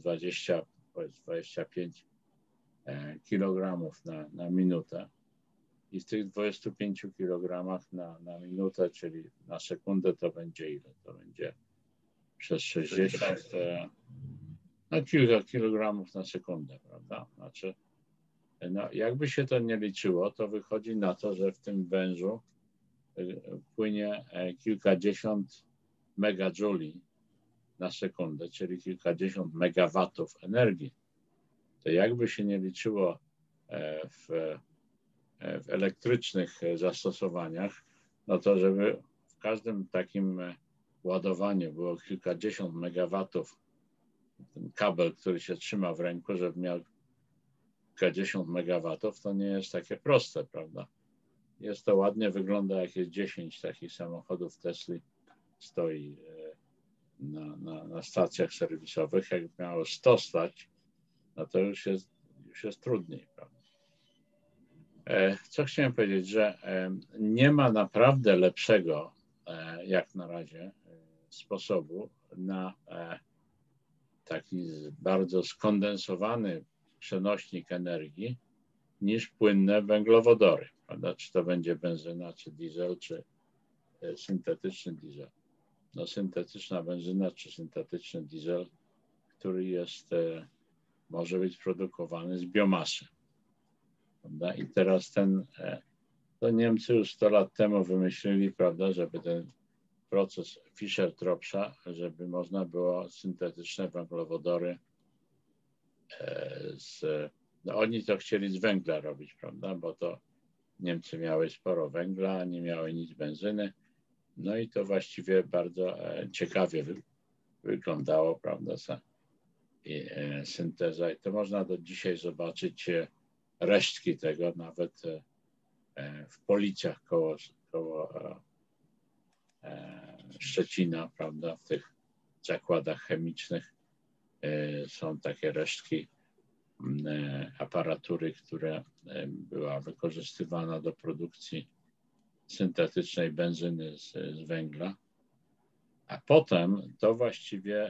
25 kilogramów na minutę. I w tych 25 kilogramach na minutę, czyli na sekundę, to będzie ile? To będzie przez 60, no kilka kilogramów na sekundę, prawda? Znaczy, no, jakby się to nie liczyło, to wychodzi na to, że w tym wężu płynie kilkadziesiąt megajouli na sekundę, czyli kilkadziesiąt megawatów energii. To jakby się nie liczyło w elektrycznych zastosowaniach, no to żeby w każdym takim ładowaniu było kilkadziesiąt megawatów, ten kabel, który się trzyma w ręku, żeby miał kilkadziesiąt megawatów, to nie jest takie proste, prawda? Jest to ładnie, wygląda jak jest 10 takich samochodów Tesli stoi na stacjach serwisowych. Jak miało 100 stać, no to już jest trudniej, prawda? Co chciałem powiedzieć, że nie ma naprawdę lepszego jak na razie sposobu na taki bardzo skondensowany przenośnik energii niż płynne węglowodory, prawda? Czy to będzie benzyna, czy diesel, czy syntetyczny diesel. No, syntetyczna benzyna, czy syntetyczny diesel, który może być produkowany z biomasy. Prawda? I teraz to Niemcy już 100 lat temu wymyślili, prawda, żeby ten proces Fischer-Tropscha, żeby można było syntetyczne węglowodory no oni to chcieli z węgla robić, prawda, bo to Niemcy miały sporo węgla, nie miały nic benzyny. No i to właściwie bardzo ciekawie wyglądało, prawda, synteza. I to można do dzisiaj zobaczyć resztki tego nawet w Policach koło Szczecina, prawda, w tych zakładach chemicznych są takie resztki aparatury, która była wykorzystywana do produkcji syntetycznej benzyny z węgla. A potem to właściwie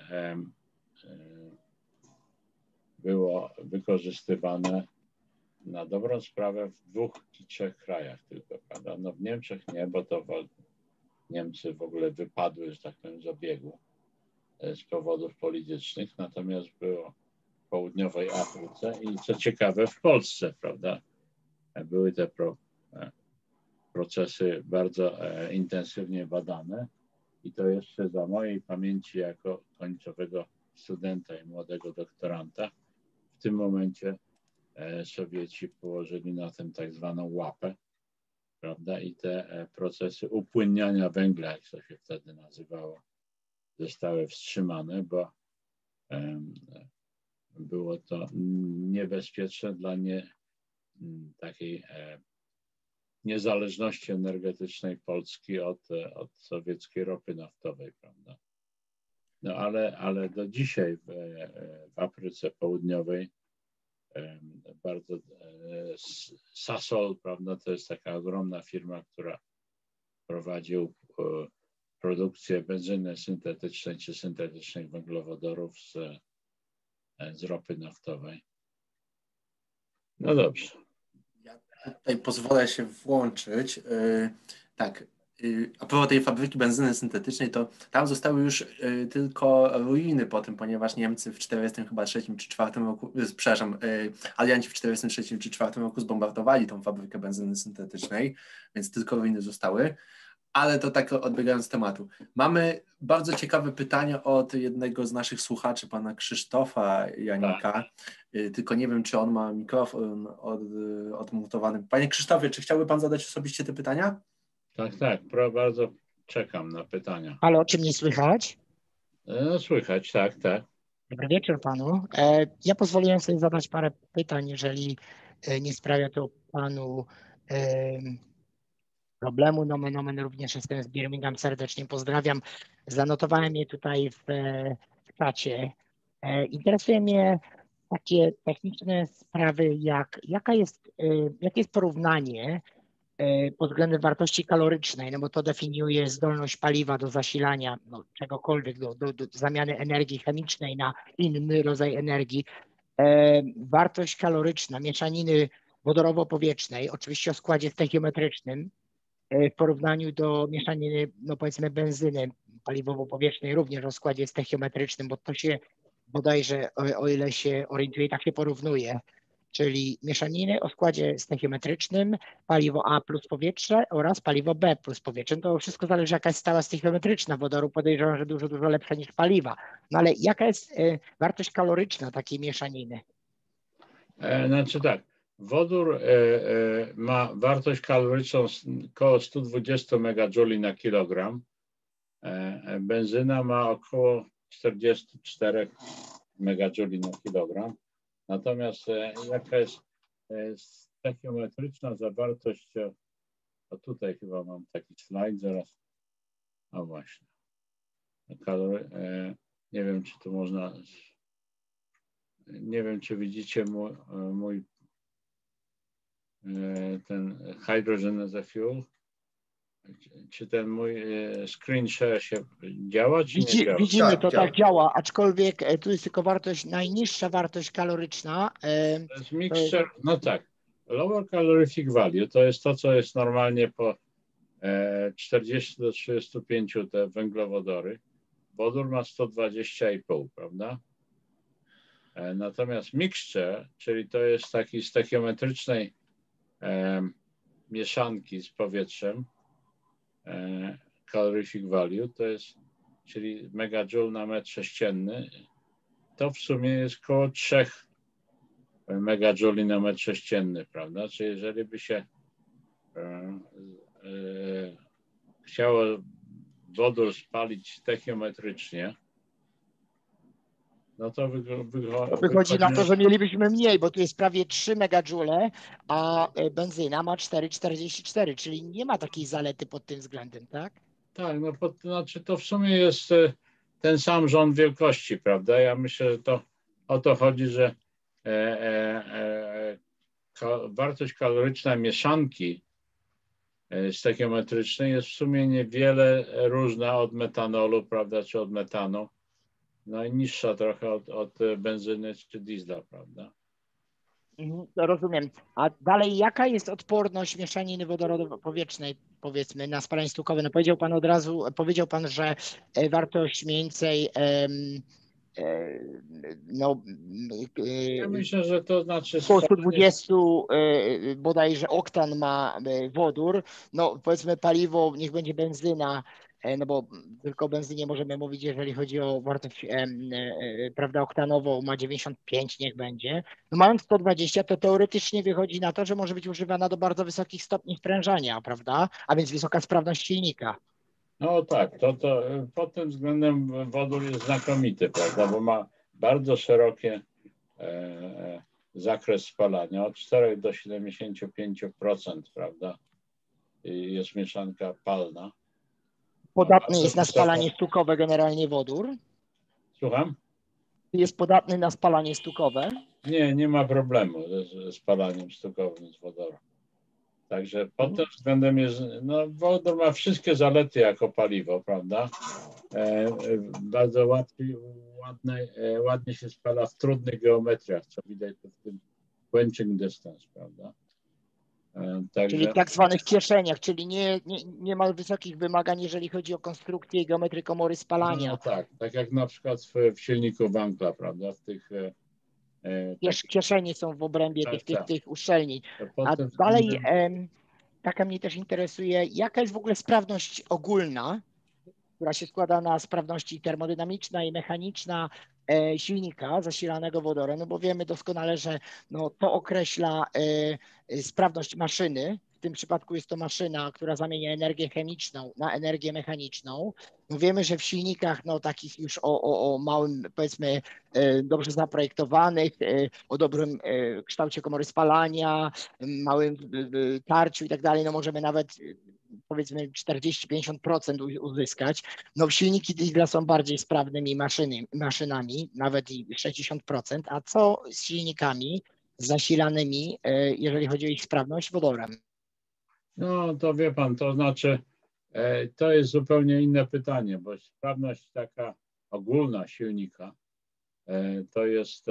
było wykorzystywane na dobrą sprawę w 2 czy 3 krajach tylko, prawda? No w Niemczech nie, bo to Niemcy w ogóle wypadły, że tak powiem, z obiegu z powodów politycznych, natomiast było w południowej Afryce i co ciekawe w Polsce, prawda? Były te procesy bardzo intensywnie badane i to jeszcze za mojej pamięci jako końcowego studenta i młodego doktoranta. W tym momencie Sowieci położyli na tym tak zwaną łapę, prawda? I te procesy upłynniania węgla, jak to się wtedy nazywało, zostały wstrzymane, bo było to niebezpieczne dla takiej niezależności energetycznej Polski od sowieckiej ropy naftowej, prawda? No ale do dzisiaj w Afryce Południowej bardzo Sasol, prawda, to jest taka ogromna firma, która prowadzi produkcję benzyny syntetycznej czy syntetycznych węglowodorów z ropy naftowej. No dobrze. Ja tutaj pozwolę się włączyć. Tak, a propos tej fabryki benzyny syntetycznej, to tam zostały już tylko ruiny po tym, ponieważ Niemcy w 1943 czy 1944 roku, przepraszam, alianci w 1943 czy 1944 roku zbombardowali tą fabrykę benzyny syntetycznej, więc tylko ruiny zostały. Ale to tak odbiegając z tematu. Mamy bardzo ciekawe pytanie od jednego z naszych słuchaczy, pana Krzysztofa Janika. Tak. Tylko nie wiem, czy on ma mikrofon odmutowany. Panie Krzysztofie, czy chciałby pan zadać osobiście te pytania? Tak. Bardzo czekam na pytania. Ale czy mnie słychać? No słychać, tak. Dobry wieczór panu. Ja pozwoliłem sobie zadać parę pytań, jeżeli nie sprawia to panu problemu. Nomen omen, również jestem z Birmingham, serdecznie pozdrawiam. Zanotowałem je tutaj w czacie. Interesuje mnie takie techniczne sprawy, jakie jest porównanie pod względem wartości kalorycznej, no bo to definiuje zdolność paliwa do zasilania czegokolwiek, do zamiany energii chemicznej na inny rodzaj energii. Wartość kaloryczna mieszaniny wodorowo-powietrznej, oczywiście o składzie stoichiometrycznym, w porównaniu do mieszaniny, no powiedzmy, benzyny paliwowo-powietrznej również o składzie stoichiometrycznym, bo to się bodajże, o ile się orientuję, tak się porównuje. Czyli mieszaniny o składzie stoichiometrycznym, paliwo A plus powietrze oraz paliwo B plus powietrze. To wszystko zależy, jaka jest stała stoichiometryczna wodoru. Podejrzewam, że dużo lepsza niż paliwa. No ale jaka jest wartość kaloryczna takiej mieszaniny? Znaczy tak, wodór ma wartość kaloryczną około 120 MJ na kilogram. Benzyna ma około 44 MJ na kilogram. Natomiast jaka jest stoichiometryczna zawartość, to tutaj chyba mam taki slajd zaraz, o właśnie, nie wiem, czy tu można, nie wiem, czy widzicie mój ten hydrogen as a fuel, czy ten mój screen share się działa, czy nie działa? Widzimy, to tak działa, aczkolwiek tu jest tylko najniższa wartość kaloryczna. To jest mixture, no tak, lower calorific value to jest to, co jest normalnie po 40 do 35 te węglowodory. Wodór ma 120,5, prawda? Natomiast mixture, czyli to jest taki stoichiometrycznej mieszanki z powietrzem, calorific value, to jest, czyli megajoule na metr sześcienny, to w sumie jest około 3 megajouli na metr sześcienny, prawda? Czyli jeżeli by się chciało wodór spalić stechiometrycznie, no to wychodzi na to, że mielibyśmy mniej, bo tu jest prawie 3 megajoule, a benzyna ma 4,44, czyli nie ma takiej zalety pod tym względem, tak? Tak, no znaczy to w sumie jest ten sam rząd wielkości, prawda? Ja myślę, że to o to chodzi, że wartość kaloryczna mieszanki stechiometrycznej jest w sumie niewiele różna od metanolu, prawda, czy od metanu. No i niższa trochę od benzyny czy diesla, prawda? Rozumiem. A dalej, jaka jest odporność mieszaniny wodorowo-powietrznej, powiedzmy, na spalanie stukowe? No powiedział pan, że wartość mniej więcej ja myślę, że to znaczy około 120 bodajże oktan ma wodór. No powiedzmy paliwo, niech będzie benzyna, no bo tylko o benzynie możemy mówić, jeżeli chodzi o wartość prawda, oktanową, ma 95, niech będzie. No mając 120, to teoretycznie wychodzi na to, że może być używana do bardzo wysokich stopni sprężania, prawda? A więc wysoka sprawność silnika. No tak, to pod tym względem wodór jest znakomity, prawda, bo ma bardzo szerokie zakres spalania, od 4 do 75%, prawda, i jest mieszanka palna. Podatny jest na spalanie stukowe generalnie wodór? Słucham? Jest podatny na spalanie stukowe? Nie ma problemu ze spalaniem stukowym z wodoru. Także pod tym względem jest, no wodór ma wszystkie zalety jako paliwo, prawda? Bardzo ładnie się spala w trudnych geometriach, co widać w tym quenching distance, prawda? Także... Czyli w tak zwanych kieszeniach, czyli nie ma wysokich wymagań, jeżeli chodzi o konstrukcję i geometrię komory spalania. No tak jak na przykład w silniku Wankla, prawda? W tych kieszenie są w obrębie tych uszczelni. A dalej taka mnie też interesuje, jaka jest w ogóle sprawność ogólna, która się składa na sprawności termodynamiczna i mechaniczna silnika zasilanego wodorem, no bo wiemy doskonale, że no, to określa sprawność maszyny. W tym przypadku jest to maszyna, która zamienia energię chemiczną na energię mechaniczną. No wiemy, że w silnikach no, takich już o małym, powiedzmy, dobrze zaprojektowanych, o dobrym kształcie komory spalania, małym tarciu i tak dalej, no możemy nawet powiedzmy 40-50% uzyskać. No silniki diesla są bardziej sprawnymi maszynami, nawet i 60%, a co z silnikami zasilanymi, jeżeli chodzi o ich sprawność wodorem? No to wie pan, to znaczy to jest zupełnie inne pytanie, bo sprawność taka ogólna silnika to jest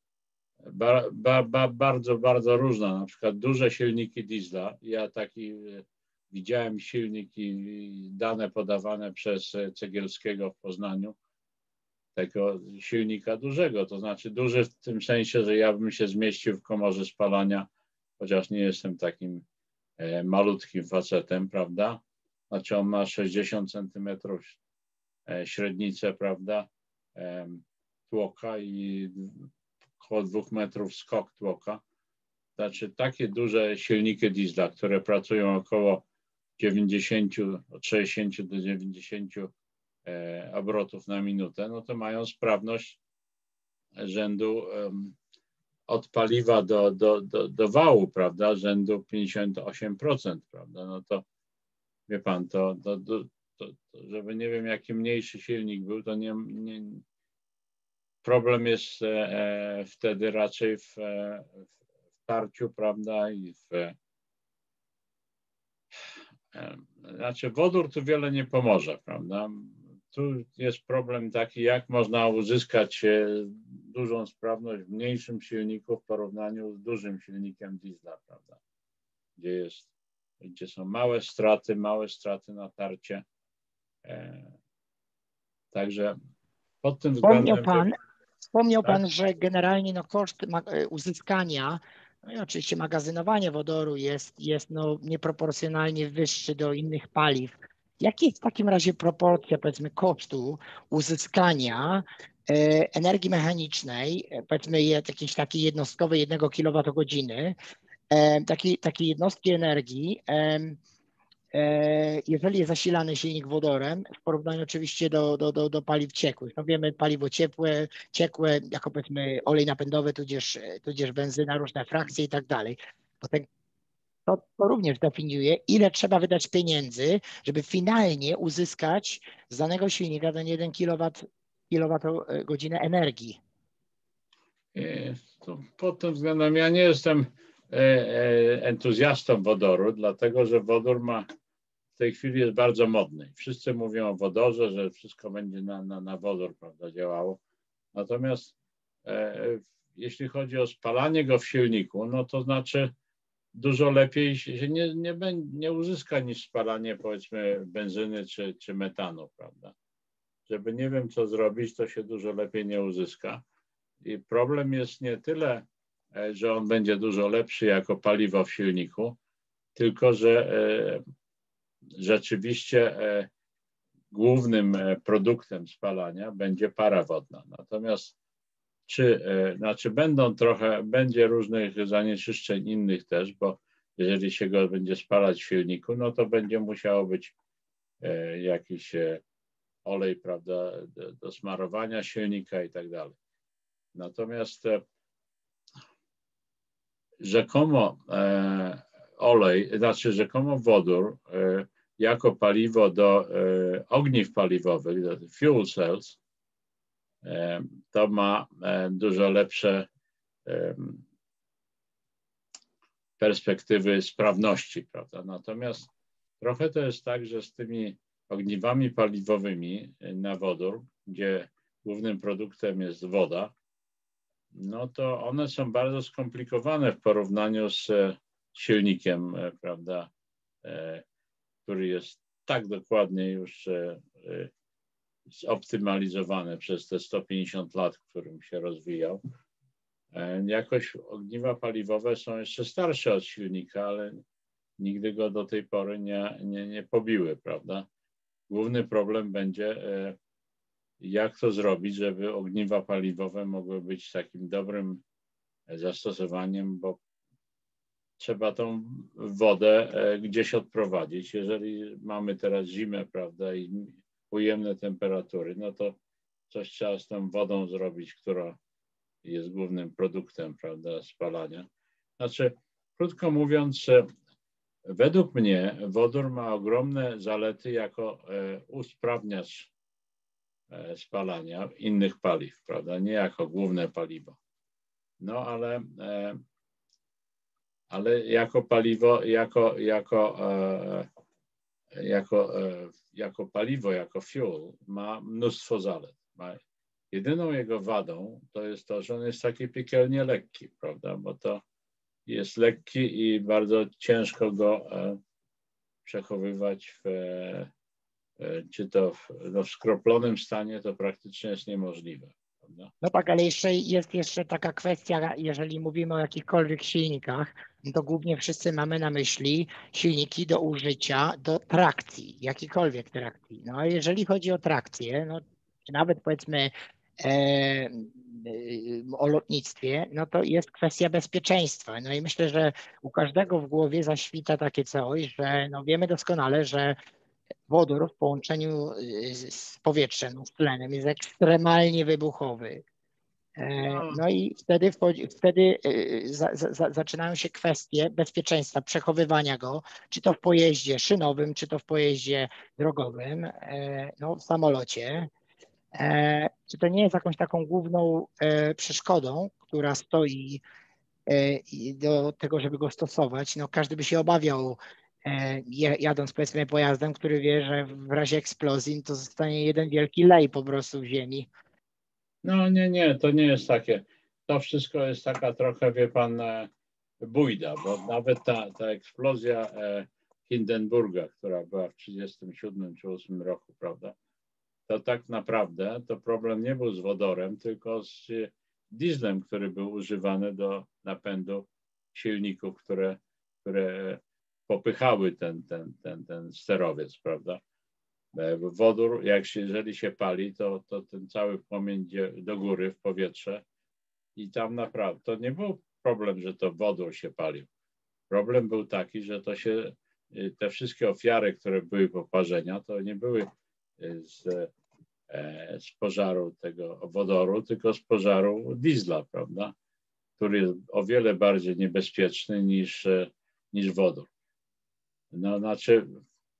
bardzo różna. Na przykład duże silniki diesla, ja taki widziałem silniki, dane podawane przez Cegielskiego w Poznaniu, tego silnika dużego, to znaczy duży w tym sensie, że ja bym się zmieścił w komorze spalania, chociaż nie jestem takim malutkim facetem, prawda? Znaczy on ma 60 centymetrów średnicę, prawda, tłoka i około 2 metrów skok tłoka. Znaczy takie duże silniki diesla, które pracują około 90, od 60 do 90 obrotów na minutę, no to mają sprawność rzędu od paliwa do wału, prawda, rzędu 58%, prawda, no to wie pan, to żeby nie wiem jaki mniejszy silnik był, to nie problem jest wtedy raczej w tarciu, prawda, i znaczy wodór tu wiele nie pomoże, prawda. Tu jest problem taki, jak można uzyskać dużą sprawność w mniejszym silniku w porównaniu z dużym silnikiem diesla, prawda, gdzie są małe straty na tarcie. Także pod tym względem... Wspomniał pan, że generalnie no, koszt uzyskania, no i oczywiście magazynowanie wodoru jest no, nieproporcjonalnie wyższy do innych paliw. Jaka jest w takim razie proporcja, powiedzmy, kosztu uzyskania energii mechanicznej, powiedzmy jakiejś takiej jednostkowej 1 kWh Takie jednostki energii, jeżeli jest zasilany silnik wodorem, w porównaniu oczywiście do paliw ciekłych. No wiemy, paliwo ciekłe, jako powiedzmy olej napędowy, tudzież benzyna, różne frakcje i tak dalej. To również definiuje, ile trzeba wydać pieniędzy, żeby finalnie uzyskać z danego silnika ten 1 kWh energii. To pod tym względem ja nie jestem entuzjastą wodoru, dlatego że wodór w tej chwili jest bardzo modny. Wszyscy mówią o wodorze, że wszystko będzie na wodór, prawda, działało. Natomiast jeśli chodzi o spalanie go w silniku, no to znaczy dużo lepiej się nie uzyska niż spalanie, powiedzmy, benzyny czy metanu, prawda. Żeby nie wiem co zrobić, to się dużo lepiej nie uzyska. I problem jest nie tyle, że on będzie dużo lepszy jako paliwo w silniku, tylko że rzeczywiście głównym produktem spalania będzie para wodna. Natomiast będzie różnych zanieczyszczeń innych też, bo jeżeli się go będzie spalać w silniku, no to będzie musiało być jakiś olej, prawda, do smarowania silnika i tak dalej. Natomiast rzekomo rzekomo wodór jako paliwo do ogniw paliwowych, do fuel cells, to ma dużo lepsze perspektywy sprawności, prawda? Natomiast trochę to jest tak, że z tymi ogniwami paliwowymi na wodór, gdzie głównym produktem jest woda, no to one są bardzo skomplikowane w porównaniu z silnikiem, prawda, który jest tak dokładnie już zoptymalizowany przez te 150 lat, w którym się rozwijał. Jakoś ogniwa paliwowe są jeszcze starsze od silnika, ale nigdy go do tej pory nie pobiły, prawda. Główny problem będzie, jak to zrobić, żeby ogniwa paliwowe mogły być takim dobrym zastosowaniem, bo trzeba tą wodę gdzieś odprowadzić. Jeżeli mamy teraz zimę, prawda, i ujemne temperatury, no to coś trzeba z tą wodą zrobić, która jest głównym produktem, prawda, spalania. Znaczy, krótko mówiąc, według mnie wodór ma ogromne zalety jako usprawniacz spalania innych paliw, prawda, nie jako główne paliwo. No ale jako paliwo, jako paliwo, jako fuel ma mnóstwo zalet. Jedyną jego wadą to jest to, że on jest taki piekielnie lekki, prawda, bo to jest lekki i bardzo ciężko go przechowywać czy to w skroplonym stanie, to praktycznie jest niemożliwe. Prawda? No tak, ale jest jeszcze taka kwestia, jeżeli mówimy o jakichkolwiek silnikach, no to głównie wszyscy mamy na myśli silniki do użycia do trakcji, jakiejkolwiek trakcji. No a jeżeli chodzi o trakcję, no czy nawet powiedzmy o lotnictwie, no to jest kwestia bezpieczeństwa. No i myślę, że u każdego w głowie zaświta takie coś, że no wiemy doskonale, że wodór w połączeniu z powietrzem, z tlenem jest ekstremalnie wybuchowy. No i wtedy zaczynają się kwestie bezpieczeństwa, przechowywania go, czy to w pojeździe szynowym, czy to w pojeździe drogowym, no w samolocie. Czy to nie jest jakąś taką główną przeszkodą, która stoi do tego, żeby go stosować? No każdy by się obawiał, jadąc powiedzmy pojazdem, który wie, że w razie eksplozji to zostanie jeden wielki lej po prostu w ziemi. No nie, to nie jest takie. To wszystko jest taka trochę, wie pan, bójda, bo nawet ta eksplozja Hindenburga, która była w 1937 czy 1938 roku, prawda, to tak naprawdę to problem nie był z wodorem, tylko z dieslem, który był używany do napędu silników, które popychały ten sterowiec, prawda. Wodór, jeżeli się pali, to ten cały płomień idzie do góry w powietrze i tam naprawdę to nie był problem, że to wodór się palił. Problem był taki, że te wszystkie ofiary, które były poparzenia, to nie były z pożaru tego wodoru, tylko z pożaru diesla, prawda? Który jest o wiele bardziej niebezpieczny niż wodór. No, znaczy,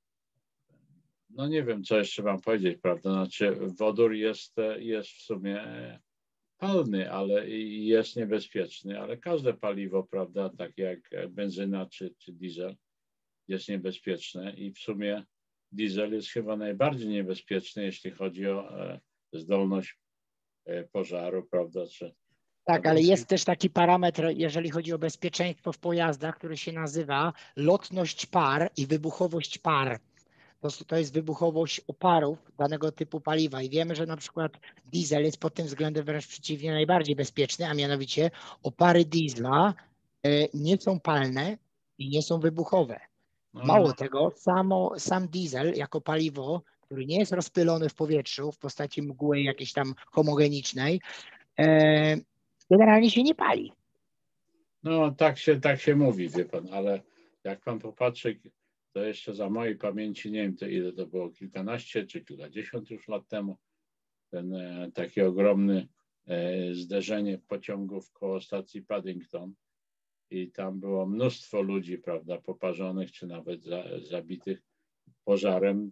no nie wiem, co jeszcze mam powiedzieć, prawda? Znaczy, wodór jest w sumie palny, ale jest niebezpieczny, ale każde paliwo, prawda, takie jak benzyna czy diesel, jest niebezpieczne i w sumie diesel jest chyba najbardziej niebezpieczny, jeśli chodzi o zdolność pożaru, prawda? Tak, ale jest też taki parametr, jeżeli chodzi o bezpieczeństwo w pojazdach, który się nazywa lotność par i wybuchowość par. To jest wybuchowość oparów danego typu paliwa i wiemy, że na przykład diesel jest pod tym względem wręcz przeciwnie najbardziej bezpieczny, a mianowicie opary diesla nie są palne i nie są wybuchowe. Mało tego, sam diesel jako paliwo, który nie jest rozpylony w powietrzu w postaci mgły jakiejś tam homogenicznej, generalnie się nie pali. No tak się mówi, wie pan, ale jak pan popatrzy, to jeszcze za mojej pamięci, nie wiem ile to było, kilkanaście czy kilkadziesiąt już lat temu, takie ogromne zderzenie pociągów koło stacji Paddington i tam było mnóstwo ludzi, prawda, poparzonych czy nawet zabitych pożarem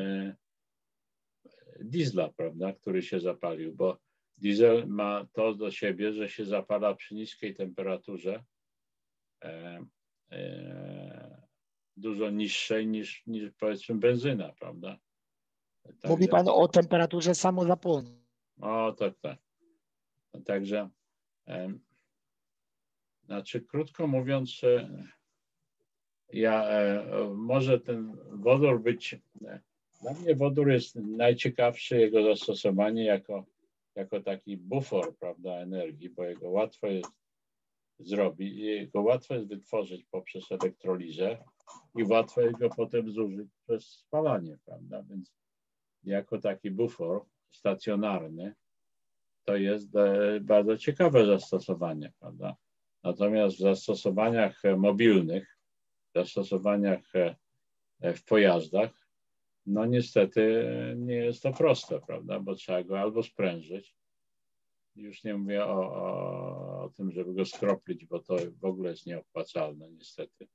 diesla, prawda, który się zapalił, bo diesel ma to do siebie, że się zapala przy niskiej temperaturze, dużo niższej niż powiedzmy benzyna, prawda? Także, mówi pan o temperaturze samozapłonu. O, tak. Także, znaczy krótko mówiąc, może ten wodór być, dla mnie wodór jest najciekawsze jego zastosowanie jako taki bufor, prawda, energii, bo jego łatwo jest zrobić, jego łatwo jest wytworzyć poprzez elektrolizę i łatwo jest go potem zużyć przez spalanie, prawda, więc jako taki bufor stacjonarny to jest bardzo ciekawe zastosowanie, prawda. Natomiast w zastosowaniach mobilnych, w zastosowaniach w pojazdach, no niestety nie jest to proste, prawda, bo trzeba go albo sprężyć, już nie mówię o tym, żeby go skroplić, bo to w ogóle jest nieopłacalne niestety.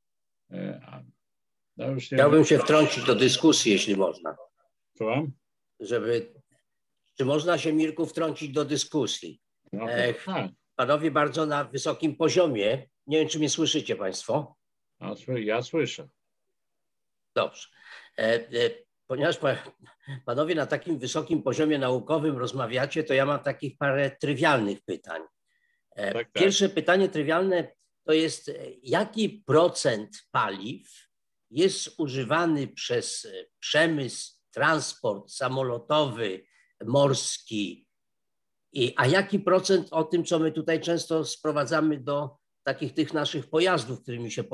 No już nie Chciałbym się wtrącić do dyskusji, jeśli można. Słucham? Czy można się, Mirku, wtrącić do dyskusji? No, Panowie bardzo na wysokim poziomie. Nie wiem, czy mnie słyszycie państwo? Ja słyszę. Dobrze. Ponieważ panowie na takim wysokim poziomie naukowym rozmawiacie, to ja mam takich parę trywialnych pytań. Tak. Pierwsze pytanie trywialne to jest, jaki procent paliw jest używany przez przemysł, transport samolotowy, morski, a jaki procent o tym, co my tutaj często sprowadzamy do takich tych naszych pojazdów, którymi się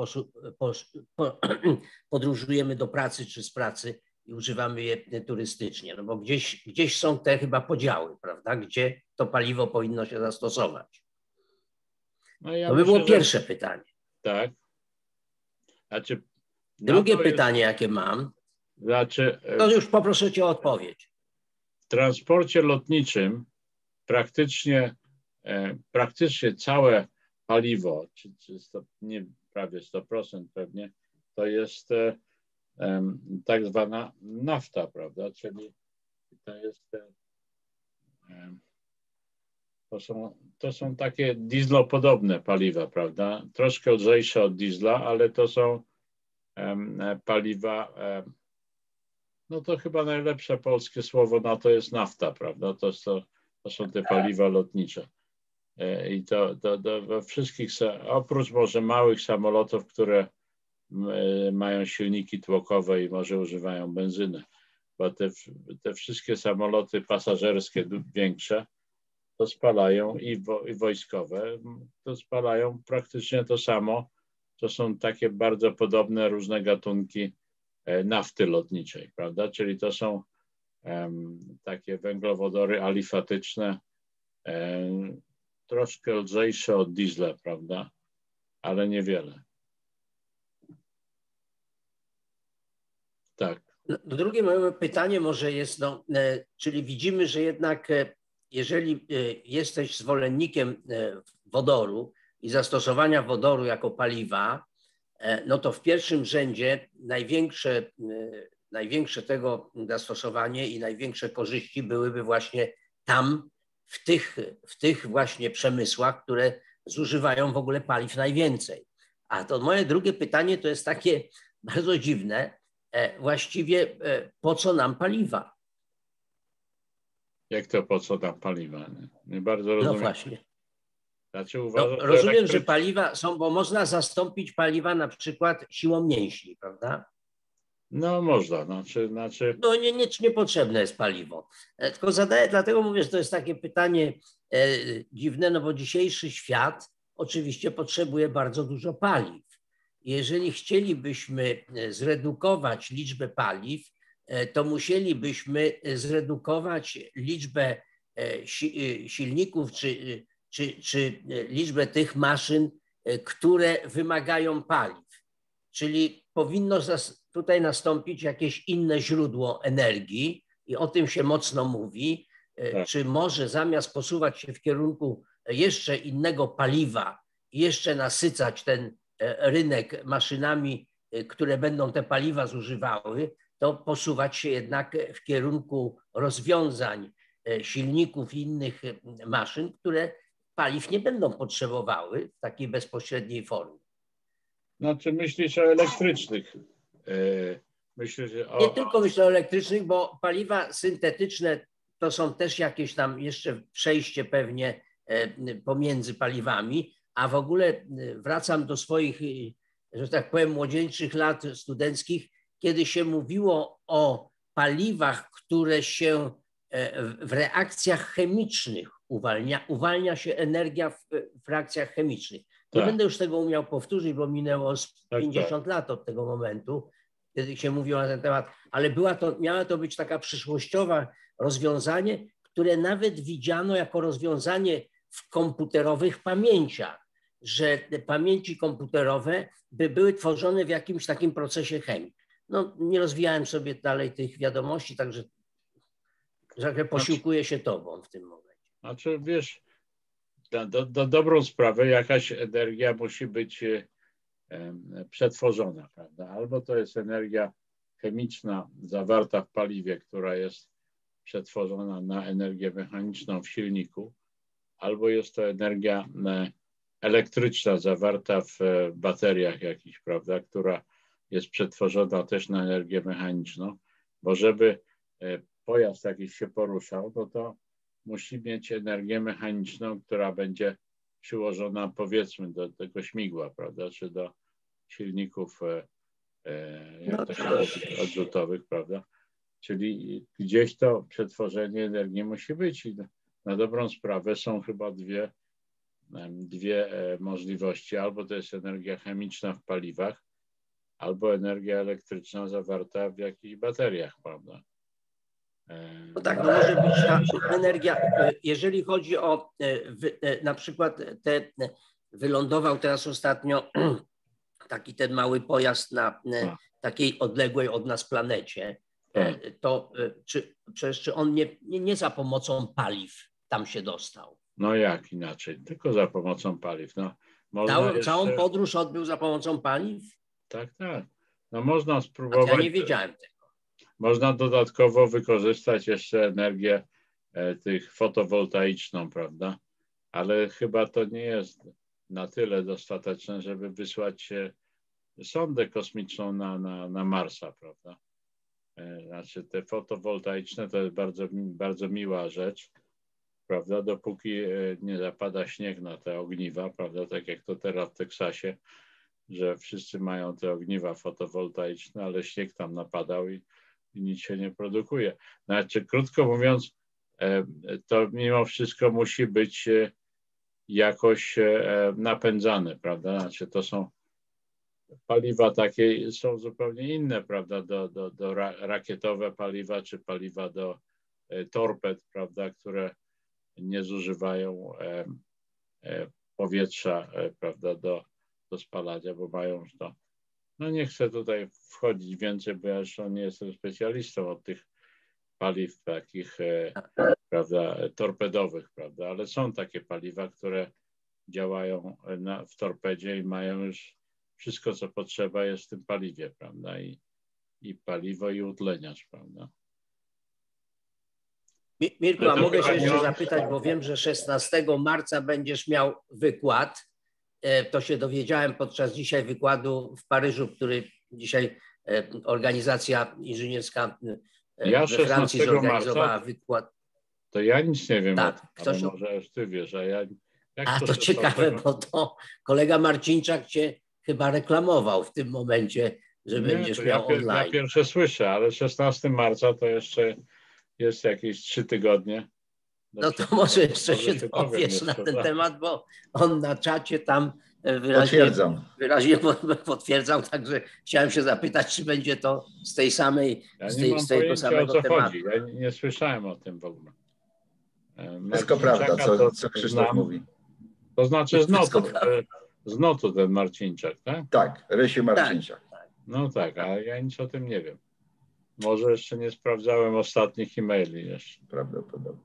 podróżujemy do pracy czy z pracy i używamy je turystycznie, no bo gdzieś są te chyba podziały, prawda, gdzie to paliwo powinno się zastosować. No ja to by było pierwsze pytanie. Tak. Drugie pytanie, jakie mam, to już poproszę cię o odpowiedź. W transporcie lotniczym praktycznie całe paliwo, nie prawie 100% pewnie, to jest tak zwana nafta, prawda? Czyli to jest to są takie dieslopodobne paliwa, prawda? Troszkę lżejsze od diesla, ale to są paliwa, no to chyba najlepsze polskie słowo na to jest nafta, prawda? To są te paliwa lotnicze. I to we wszystkich, oprócz może małych samolotów, które mają silniki tłokowe i może używają benzyny, bo te wszystkie samoloty pasażerskie większe to spalają i wojskowe, to spalają praktycznie to samo. To są takie bardzo podobne różne gatunki nafty lotniczej, prawda? Czyli to są takie węglowodory alifatyczne, troszkę lżejsze od diesla, prawda? Ale niewiele. Tak. No, drugie moje pytanie może jest, czyli widzimy, że jednak jeżeli jesteś zwolennikiem wodoru i zastosowania wodoru jako paliwa, no to w pierwszym rzędzie największe tego zastosowanie i największe korzyści byłyby właśnie tam, w tych właśnie przemysłach, które zużywają w ogóle paliw najwięcej. A to moje drugie pytanie to jest takie bardzo dziwne. Właściwie po co nam paliwa? Jak to po co nam paliwa? Nie bardzo rozumiem. No właśnie. Znaczy uważam, rozumiem, że paliwa są, bo można zastąpić paliwa na przykład siłą mięśni, prawda? No można, znaczy... No niepotrzebne jest paliwo. Tylko zadaję, dlatego mówię, że to jest takie pytanie dziwne, no bo dzisiejszy świat oczywiście potrzebuje bardzo dużo paliw. Jeżeli chcielibyśmy zredukować liczbę paliw, to musielibyśmy zredukować liczbę silników czy liczbę tych maszyn, które wymagają paliw. Czyli powinno tutaj nastąpić jakieś inne źródło energii i o tym się mocno mówi. Tak. Czy może zamiast posuwać się w kierunku jeszcze innego paliwa, jeszcze nasycać ten rynek maszynami, które będą te paliwa zużywały, to posuwać się jednak w kierunku rozwiązań silników i innych maszyn, które paliw nie będą potrzebowały w takiej bezpośredniej formie. Znaczy myślisz o elektrycznych? Nie tylko myślę o elektrycznych, bo paliwa syntetyczne to są też jakieś tam jeszcze przejście pewnie pomiędzy paliwami, a w ogóle wracam do swoich, że tak powiem, młodzieńczych lat studenckich, kiedy się mówiło o paliwach, które się w reakcjach chemicznych uwalnia się energia w reakcjach chemicznych. Nie będę już tego umiał powtórzyć, bo minęło 50 lat od tego momentu, kiedy się mówiło na ten temat, ale miała to być taka przyszłościowe rozwiązanie, które nawet widziano jako rozwiązanie w komputerowych pamięciach, że te pamięci komputerowe by były tworzone w jakimś takim procesie chemii. No, nie rozwijałem sobie dalej tych wiadomości, także posiłkuję się tobą w tym momencie. Znaczy wiesz, do dobrą sprawę jakaś energia musi być przetworzona, prawda? Albo to jest energia chemiczna zawarta w paliwie, która jest przetworzona na energię mechaniczną w silniku, albo jest to energia elektryczna zawarta w bateriach jakichś, prawda, która jest przetworzona też na energię mechaniczną, bo żeby pojazd jakiś się poruszał, no to musi mieć energię mechaniczną, która będzie przyłożona powiedzmy do tego śmigła, prawda, czy do silników odrzutowych, prawda, czyli gdzieś to przetworzenie energii musi być i na dobrą sprawę są chyba dwie możliwości, albo to jest energia chemiczna w paliwach, albo energia elektryczna zawarta w jakichś bateriach, prawda. No tak, no może być ta energia, jeżeli chodzi o na przykład wylądował teraz ostatnio taki ten mały pojazd na takiej odległej od nas planecie, to czy on nie za pomocą paliw tam się dostał? No jak inaczej, tylko za pomocą paliw. No, można całą podróż odbył za pomocą paliw? Tak. No można spróbować. Ja nie wiedziałem tego. Można dodatkowo wykorzystać jeszcze energię tych fotowoltaiczną, prawda? Ale chyba to nie jest na tyle dostateczne, żeby wysłać sondę kosmiczną na Marsa, prawda? Znaczy te fotowoltaiczne to jest bardzo, bardzo miła rzecz, prawda? Dopóki nie zapada śnieg na te ogniwa, prawda? Tak jak to teraz w Teksasie, że wszyscy mają te ogniwa fotowoltaiczne, ale śnieg tam napadał i nic się nie produkuje. Znaczy, krótko mówiąc, to mimo wszystko musi być jakoś napędzane, prawda? Znaczy, to są paliwa takie, są zupełnie inne, prawda? Do rakietowe paliwa, czy paliwa do torped, prawda? Które nie zużywają powietrza, prawda? Do spalania, bo mają to No nie chcę tutaj wchodzić więcej, bo ja zresztą nie jestem specjalistą od tych paliw takich, prawda, torpedowych, prawda, ale są takie paliwa, które działają w torpedzie i mają już wszystko, co potrzeba jest w tym paliwie, prawda, i paliwo, i utleniacz, prawda. Mirku, a mogę się jeszcze zapytać, bo wiem, że 16 marca będziesz miał wykład. To się dowiedziałem podczas dzisiaj wykładu w Paryżu, który dzisiaj organizacja inżynierska we Francji zorganizowała wykład. To ja nic nie wiem, tak, ale może już ty wiesz, a ja... to ciekawe, bo to kolega Marcinczak cię chyba reklamował w tym momencie, że będziesz miał online. Ja pierwsze słyszę, ale 16 marca to jeszcze jest jakieś 3 tygodnie. No to może jeszcze się dowiesz na ten temat, bo on na czacie tam wyraźnie potwierdzał, także chciałem się zapytać, czy będzie to z tej samej, z tego samego o co tematu. chodzi. Ja nie słyszałem o tym w ogóle. Wszystko prawda, co Krzysztof mówi. To znaczy z notu ten Marcinczak, tak? Tak, Rysiu Marcinczak. Tak. No tak, a ja nic o tym nie wiem. Może jeszcze nie sprawdzałem ostatnich e-maili jeszcze. Prawdopodobnie.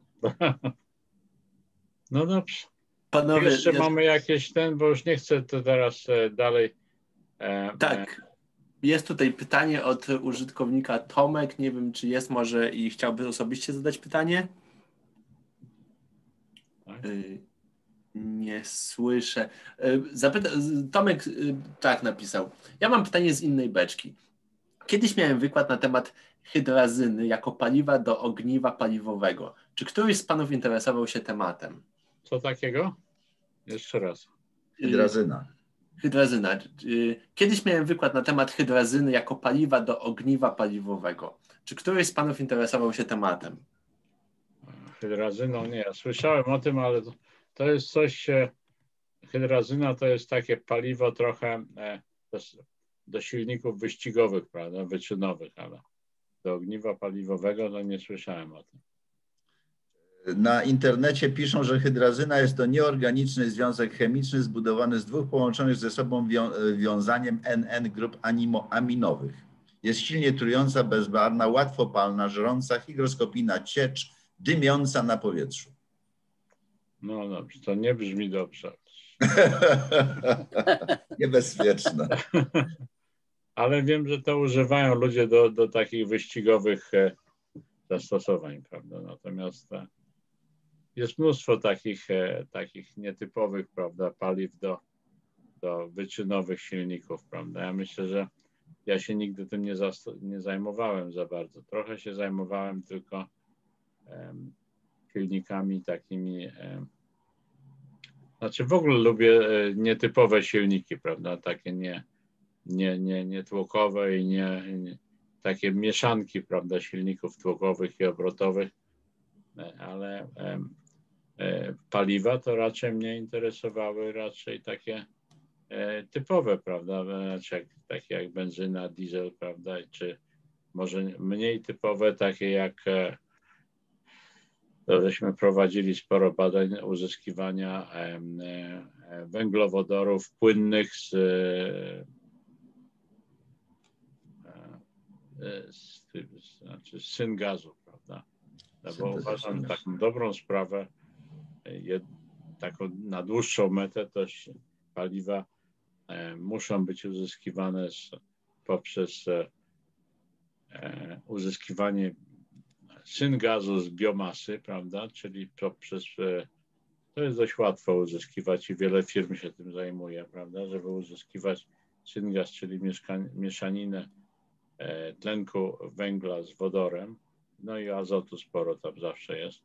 No dobrze. Panowie, jeszcze mamy jakieś bo już nie chcę to teraz dalej. Tak. Jest tutaj pytanie od użytkownika Tomek. Nie wiem, czy jest może i chciałby osobiście zadać pytanie. Tak? Nie słyszę. Tomek tak napisał. Ja mam pytanie z innej beczki. Kiedyś miałem wykład na temat hydrazyny jako paliwa do ogniwa paliwowego. Czy któryś z panów interesował się tematem? Co takiego? Jeszcze raz. Hydrazyna. Hydrazyna. Kiedyś miałem wykład na temat hydrazyny jako paliwa do ogniwa paliwowego. Czy któryś z panów interesował się tematem? Hydrazyną nie. Ja słyszałem o tym, ale to jest coś... Hydrazyna to jest takie paliwo trochę do silników wyścigowych, prawda, wyczynowych, ale do ogniwa paliwowego to nie słyszałem o tym. Na internecie piszą, że hydrazyna jest to nieorganiczny związek chemiczny zbudowany z 2 połączonych ze sobą wiązaniem NN grup aminowych. Jest silnie trująca, bezbarwna, łatwopalna, żrąca, hygroskopijna ciecz, dymiąca na powietrzu. No dobrze, to nie brzmi dobrze. Niebezpieczne. Ale wiem, że to używają ludzie do takich wyścigowych zastosowań, prawda? Natomiast jest mnóstwo takich nietypowych, prawda, paliw do wyczynowych silników, prawda? Ja myślę, że ja się nigdy tym nie zajmowałem za bardzo. Trochę się zajmowałem tylko silnikami takimi, znaczy w ogóle lubię nietypowe silniki, prawda? Takie nie tłokowe i takie mieszanki, prawda, silników tłokowych i obrotowych, ale paliwa to raczej mnie interesowały takie typowe, prawda, takie jak benzyna, diesel, prawda, czy może mniej typowe, takie jak to żeśmy prowadzili sporo badań uzyskiwania węglowodorów płynnych z syngazu, prawda? No bo uważam, że taką dobrą sprawę, taką na dłuższą metę, to paliwa muszą być uzyskiwane poprzez uzyskiwanie syngazu z biomasy, prawda? Czyli poprzez, to jest dość łatwo uzyskiwać i wiele firm się tym zajmuje, prawda? Żeby uzyskiwać syngaz, czyli mieszaninę tlenku węgla z wodorem, no i azotu sporo tam zawsze jest,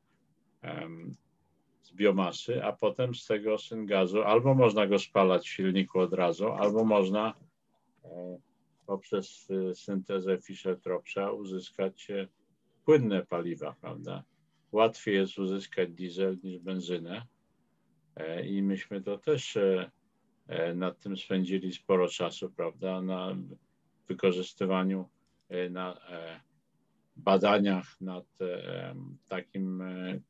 z biomasy, a potem z tego syngazu albo można go spalać w silniku od razu, albo można poprzez syntezę Fischer-Tropscha uzyskać płynne paliwa, prawda? Łatwiej jest uzyskać diesel niż benzynę i myśmy to też nad tym spędzili sporo czasu, prawda? Na wykorzystywaniu, na badaniach nad takim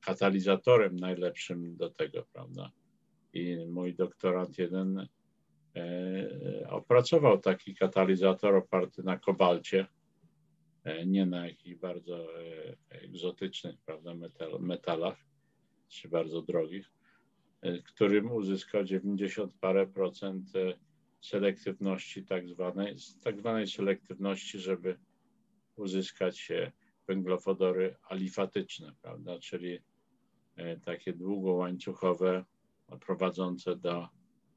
katalizatorem najlepszym do tego, prawda? I mój doktorant jeden opracował taki katalizator oparty na kobalcie, nie na jakichś bardzo egzotycznych, prawda, metalach, czy bardzo drogich, którym uzyskał 90 parę procent selektywności, tak zwanej selektywności, żeby uzyskać węglowodory alifatyczne, prawda, czyli takie długołańcuchowe, prowadzące do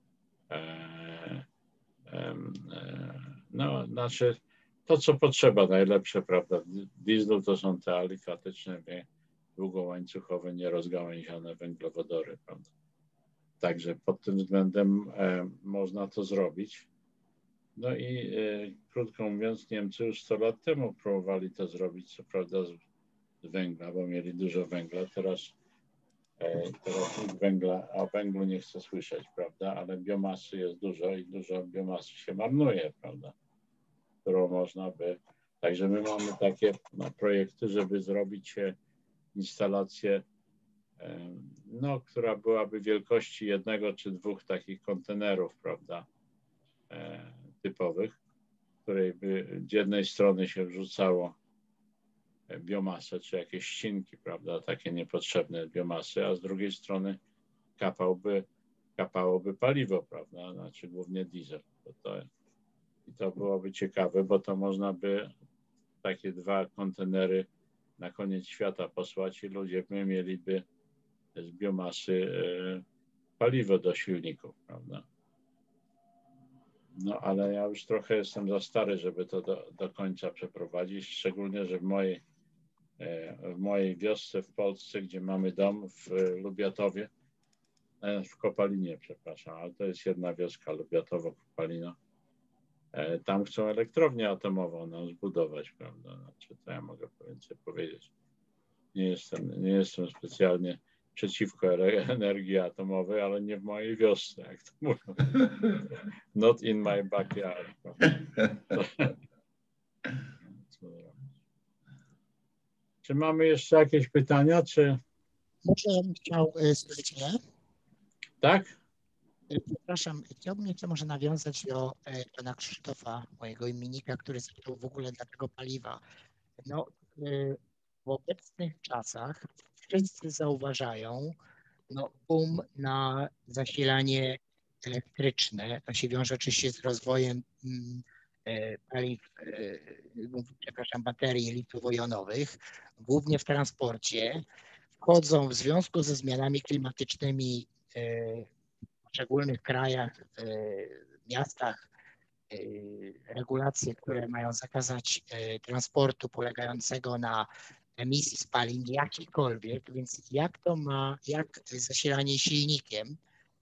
no, znaczy to, co potrzeba, najlepsze, prawda, w dieslu to są te alifatyczne, długołańcuchowe, nierozgałęzione węglowodory, prawda. Także pod tym względem można to zrobić. No i krótko mówiąc, Niemcy już 100 lat temu próbowali to zrobić, co prawda z węgla, bo mieli dużo węgla. Teraz nikt węgla, o węglu nie chce słyszeć, prawda, ale biomasy jest dużo i dużo biomasy się marnuje, prawda, którą można by... Także my mamy takie projekty, żeby zrobić instalację, no, która byłaby wielkości jednego czy dwóch takich kontenerów, prawda, typowych, w której by z jednej strony się wrzucało biomasę, czy jakieś ścinki, prawda, takie niepotrzebne biomasy, a z drugiej strony kapałoby paliwo, prawda, znaczy głównie diesel. I to byłoby ciekawe, bo to można by takie dwa kontenery na koniec świata posłać i ludzie mieliby z biomasy paliwo do silników, prawda. No ale ja już trochę jestem za stary, żeby to do końca przeprowadzić, szczególnie, że w mojej wiosce w Polsce, gdzie mamy dom w Lubiatowie, w Kopalinie, przepraszam, ale to jest jedna wioska, Lubiatowo-Kopalino. Tam chcą elektrownię atomową nam zbudować, prawda? Znaczy, to ja mogę więcej powiedzieć. Nie jestem specjalnie przeciwko energii atomowej, ale nie w mojej wiosce, jak to mówią. Not in my backyard. Czy mamy jeszcze jakieś pytania, czy... Może ja bym chciał, słyszeć mnie? Tak? Przepraszam, chciałbym jeszcze może nawiązać do pana Krzysztofa, mojego imiennika, który zapytał w ogóle dla tego paliwa. No, w obecnych czasach wszyscy zauważają boom na zasilanie elektryczne. To się wiąże oczywiście z rozwojem paliw, przepraszam, baterii litowo-jonowych, głównie w transporcie. Wchodzą w związku ze zmianami klimatycznymi w poszczególnych krajach, miastach, regulacje, które mają zakazać transportu polegającego na emisji spalin jakichkolwiek, więc jak zasilanie silnikiem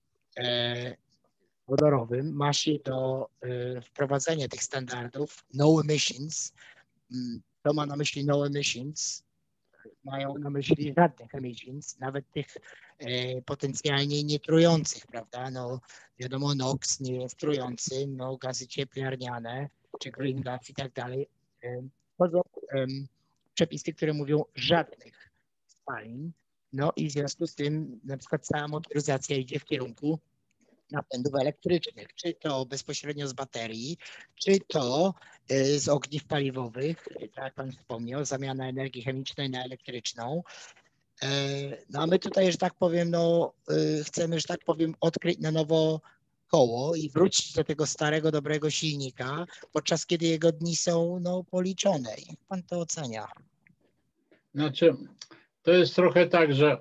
wodorowym ma się do wprowadzenia tych standardów no emissions. To ma na myśli no emissions, mają na myśli żadnych emissions, nawet tych potencjalnie nietrujących, prawda? No wiadomo, NOx nie jest trujący, no gazy cieplarniane czy green gas i tak dalej. Wchodzą przepisy, które mówią żadnych spalin, no i w związku z tym na przykład cała motoryzacja idzie w kierunku napędów elektrycznych, czy to bezpośrednio z baterii, czy to z ogniw paliwowych, tak jak pan wspomniał, zamiana energii chemicznej na elektryczną. No a my tutaj, że tak powiem, chcemy, że tak powiem, odkryć na nowo koło i wrócić do tego starego, dobrego silnika, podczas kiedy jego dni są policzone. Jak pan to ocenia? Znaczy, to jest trochę tak, że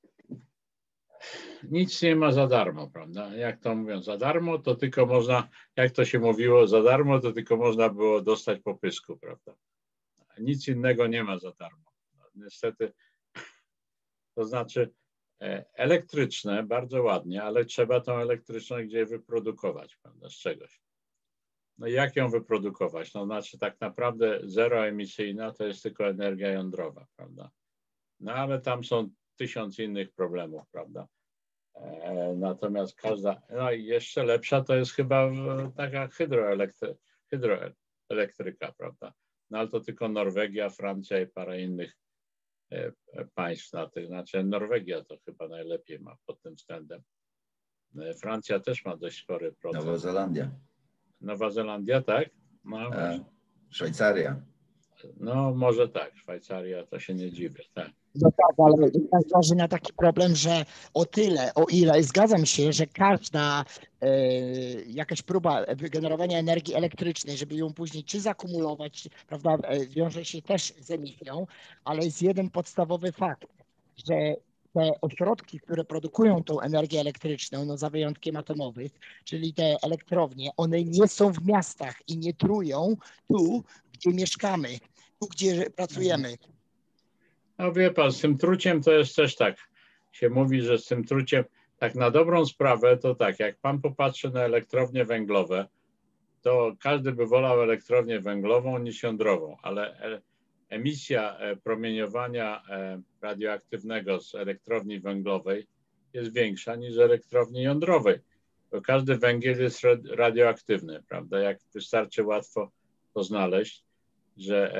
nic nie ma za darmo, prawda? Jak to mówią, za darmo to tylko można, jak to się mówiło, za darmo to tylko można było dostać po pysku, prawda? Nic innego nie ma za darmo. Niestety, to znaczy elektryczne, bardzo ładnie, ale trzeba tą elektryczność gdzieś wyprodukować, prawda, z czegoś. No i jak ją wyprodukować? No znaczy tak naprawdę zeroemisyjna to jest tylko energia jądrowa, prawda? No ale tam są 1000 innych problemów, prawda? Natomiast no i jeszcze lepsza to jest chyba taka hydroelektryka, prawda? No ale to tylko Norwegia, Francja i parę innych państw na tych, znaczy Norwegia to chyba najlepiej ma pod tym względem. Francja też ma dość spory procent. Nowa Zelandia. Nowa Zelandia, tak? No, Szwajcaria. no może tak, Szwajcaria, to się nie dziwię, tak. No tak, ale zważmy na taki problem, że o ile zgadzam się, że każda jakaś próba wygenerowania energii elektrycznej, żeby ją później czy zakumulować, prawda, wiąże się też z emisją, ale jest jeden podstawowy fakt, że te ośrodki, które produkują tą energię elektryczną, no za wyjątkiem atomowych, czyli te elektrownie, one nie są w miastach i nie trują tu, gdzie mieszkamy, tu, gdzie pracujemy. No wie pan, z tym truciem to jest też tak, się mówi, że z tym truciem, tak na dobrą sprawę, to tak, jak pan popatrzy na elektrownie węglowe, to każdy by wolał elektrownię węglową niż jądrową, ale emisja promieniowania radioaktywnego z elektrowni węglowej jest większa niż z elektrowni jądrowej. Bo każdy węgiel jest radioaktywny, prawda? Jak wystarczy łatwo to znaleźć, że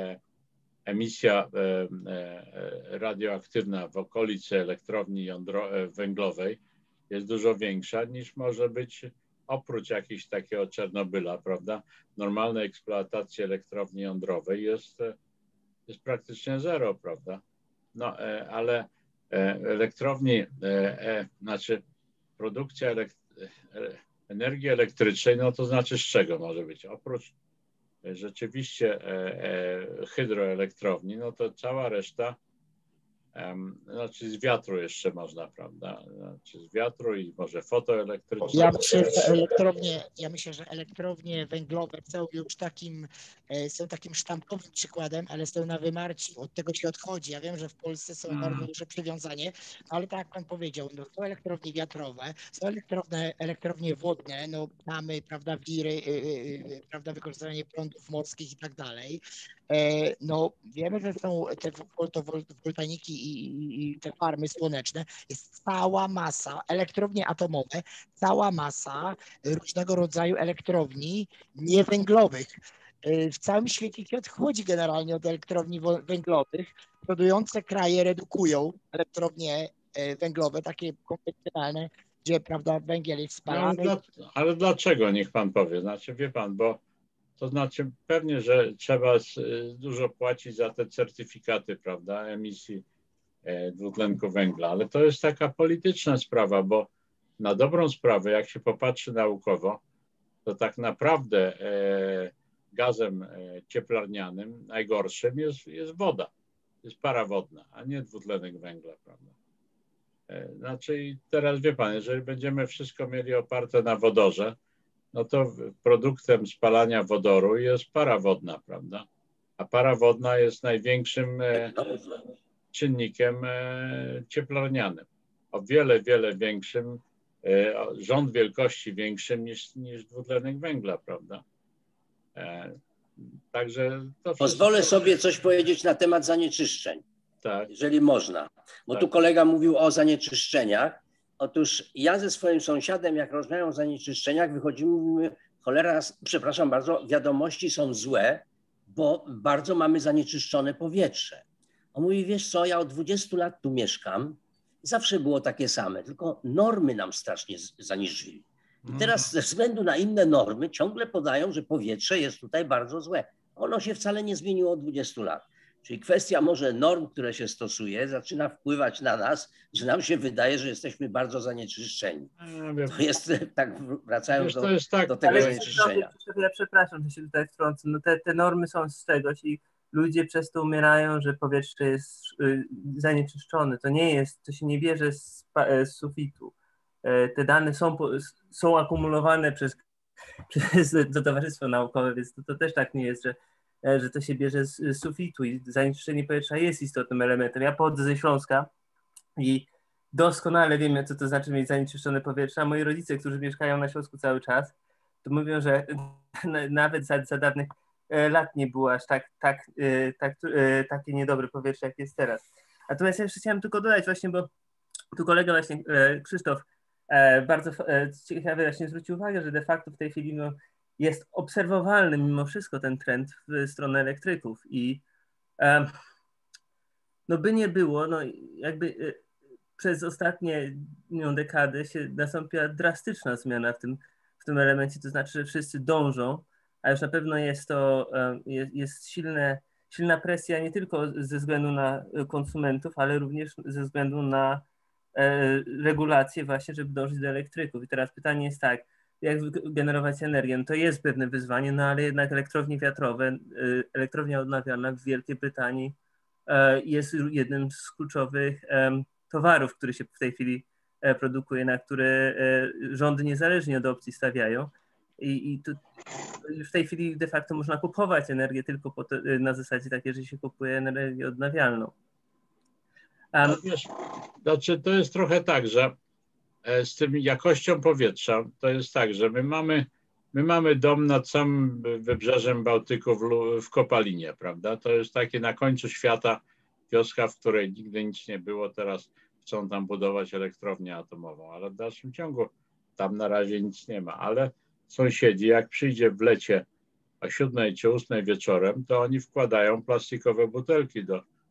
emisja radioaktywna w okolicy elektrowni węglowej jest dużo większa niż może być oprócz jakiegoś takiego Czarnobyla, prawda? Normalna eksploatacja elektrowni jądrowej jest praktycznie zero, prawda? No, ale elektrowni, znaczy produkcja energii elektrycznej, no to znaczy z czego może być? Oprócz rzeczywiście hydroelektrowni, no to cała reszta, znaczy z wiatru jeszcze można, prawda? Znaczy z wiatru i może fotoelektryczne. Ja myślę, że elektrownie węglowe są takim sztampowym przykładem, ale są na wymarciu. Od tego się odchodzi. Ja wiem, że w Polsce są bardzo duże przywiązanie, ale tak jak pan powiedział, no, są elektrownie wiatrowe, są elektrownie wodne, no mamy, prawda, wiry, prawda, wykorzystanie prądów morskich i tak dalej. No wiemy, że są te fotowoltaiki i te farmy słoneczne. Jest cała masa, elektrownie atomowe, cała masa różnego rodzaju elektrowni niewęglowych. W całym świecie się odchodzi generalnie od elektrowni węglowych. Produkujące kraje redukują elektrownie węglowe, takie konwencjonalne, gdzie, prawda, węgiel jest spalany. No, ale dlaczego, niech pan powie? Znaczy, wie pan, bo to znaczy pewnie, że trzeba dużo płacić za te certyfikaty, prawda, emisji dwutlenku węgla, ale to jest taka polityczna sprawa, bo na dobrą sprawę, jak się popatrzy naukowo, to tak naprawdę gazem cieplarnianym najgorszym jest woda, jest para wodna, a nie dwutlenek węgla, prawda. Znaczy i teraz wie pan, jeżeli będziemy wszystko mieli oparte na wodorze, no to produktem spalania wodoru jest para wodna, prawda? A para wodna jest największym czynnikiem cieplarnianym. O wiele, wiele większym, rząd wielkości większym niż dwutlenek węgla, prawda? Także to Pozwolę sobie coś powiedzieć na temat zanieczyszczeń, tak, jeżeli można. Bo tak. Tu kolega mówił o zanieczyszczeniach. Otóż ja ze swoim sąsiadem, jak rozmawiam o zanieczyszczeniach, wychodzimy, mówimy, cholera, przepraszam bardzo, wiadomości są złe, bo bardzo mamy zanieczyszczone powietrze. On mówi, wiesz co, ja od 20 lat tu mieszkam, zawsze było takie same, tylko normy nam strasznie zaniżyli. I teraz ze względu na inne normy ciągle podają, że powietrze jest tutaj bardzo złe. Ono się wcale nie zmieniło od 20 lat. Czyli kwestia może norm, które się stosuje, zaczyna wpływać na nas, że nam się wydaje, że jesteśmy bardzo zanieczyszczeni. To jest tak, wracając do tego zanieczyszczenia. Ja przepraszam, że się tutaj wtrącę. No te normy są z czegoś i ludzie przez to umierają, że powietrze jest zanieczyszczone. To się nie bierze z sufitu. Te dane są akumulowane przez to towarzystwo naukowe, więc to też tak nie jest, że to się bierze z sufitu i zanieczyszczenie powietrza jest istotnym elementem. Ja pochodzę ze Śląska i doskonale wiem, co to znaczy mieć zanieczyszczone powietrze, a moi rodzice, którzy mieszkają na Śląsku cały czas, to mówią, że nawet za dawnych lat nie było aż takie niedobre powietrze, jak jest teraz. Natomiast ja jeszcze chciałem tylko dodać właśnie, bo tu kolega właśnie, Krzysztof, bardzo ciekawie właśnie zwrócił uwagę, że de facto w tej chwili jest obserwowalny mimo wszystko ten trend w stronę elektryków i no by nie było, no jakby przez ostatnią dekadę nastąpiła drastyczna zmiana w tym elemencie, to znaczy, że wszyscy dążą, a już na pewno jest silna presja nie tylko ze względu na konsumentów, ale również ze względu na regulacje właśnie, żeby dążyć do elektryków. I teraz pytanie jest tak, jak generować energię? No to jest pewne wyzwanie, no ale jednak elektrownie wiatrowe, elektrownia odnawialna w Wielkiej Brytanii jest jednym z kluczowych towarów, który się w tej chwili produkuje, na które rządy niezależnie od opcji stawiają. I w tej chwili de facto można kupować energię tylko na zasadzie takiej, że się kupuje energię odnawialną. Wiesz, znaczy to jest trochę tak, że z tym jakością powietrza to jest tak, że my mamy dom nad samym wybrzeżem Bałtyku w Kopalinie, prawda? To jest takie na końcu świata wioska, w której nigdy nic nie było. Teraz chcą tam budować elektrownię atomową, ale w dalszym ciągu tam na razie nic nie ma. Ale sąsiedzi, jak przyjdzie w lecie o 7 czy 8 wieczorem, to oni wkładają plastikowe butelki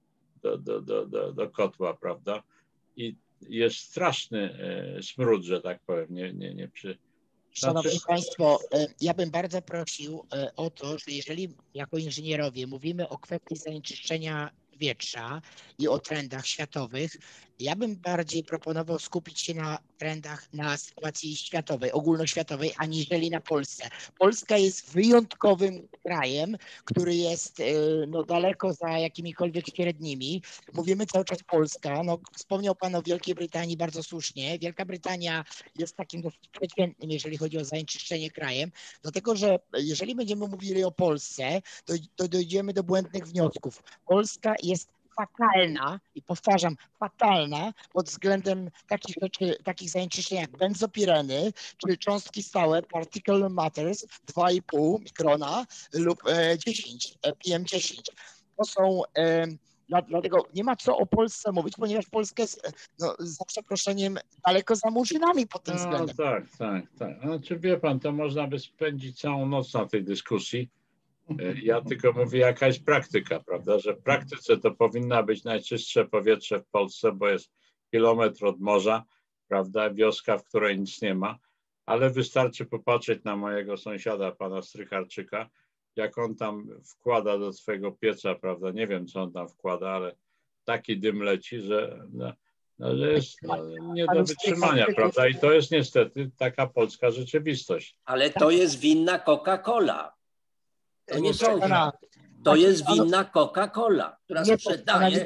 do kotła, prawda? I jest straszny smród, że tak powiem. Szanowni Państwo, ja bym bardzo prosił o to, że jeżeli jako inżynierowie mówimy o kwestii zanieczyszczenia powietrza i o trendach światowych, ja bym bardziej proponował skupić się na trendach, na sytuacji światowej, ogólnoświatowej, aniżeli na Polsce. Polska jest wyjątkowym krajem, który jest no, daleko za jakimikolwiek średnimi. Mówimy cały czas Polska. No, wspomniał Pan o Wielkiej Brytanii bardzo słusznie. Wielka Brytania jest takim dosyć przeciętnym, jeżeli chodzi o zanieczyszczenie krajem, dlatego że jeżeli będziemy mówili o Polsce, to dojdziemy do błędnych wniosków. Polska jest fatalna, i powtarzam, fatalna pod względem takich rzeczy, takich zanieczyszczeń jak benzopireny, czyli cząstki stałe, particle matters 2,5 mikrona lub 10, PM10. To są, dlatego nie ma co o Polsce mówić, ponieważ Polska jest, no, za przeproszeniem, daleko za murzynami pod tym względem. Tak. Znaczy wie Pan, to można by spędzić całą noc na tej dyskusji. Ja tylko mówię, jaka jest praktyka, prawda, że w praktyce to powinna być najczystsze powietrze w Polsce, bo jest kilometr od morza, prawda, wioska, w której nic nie ma, ale wystarczy popatrzeć na mojego sąsiada, pana Strycharczyka, jak on tam wkłada do swojego pieca, prawda, nie wiem, co on tam wkłada, ale taki dym leci, że jest nie do wytrzymania, prawda, i to jest niestety taka polska rzeczywistość. Ale to jest winna Coca-Cola. To nie sąsiad. To jest winna Coca-Cola, która sprzedaje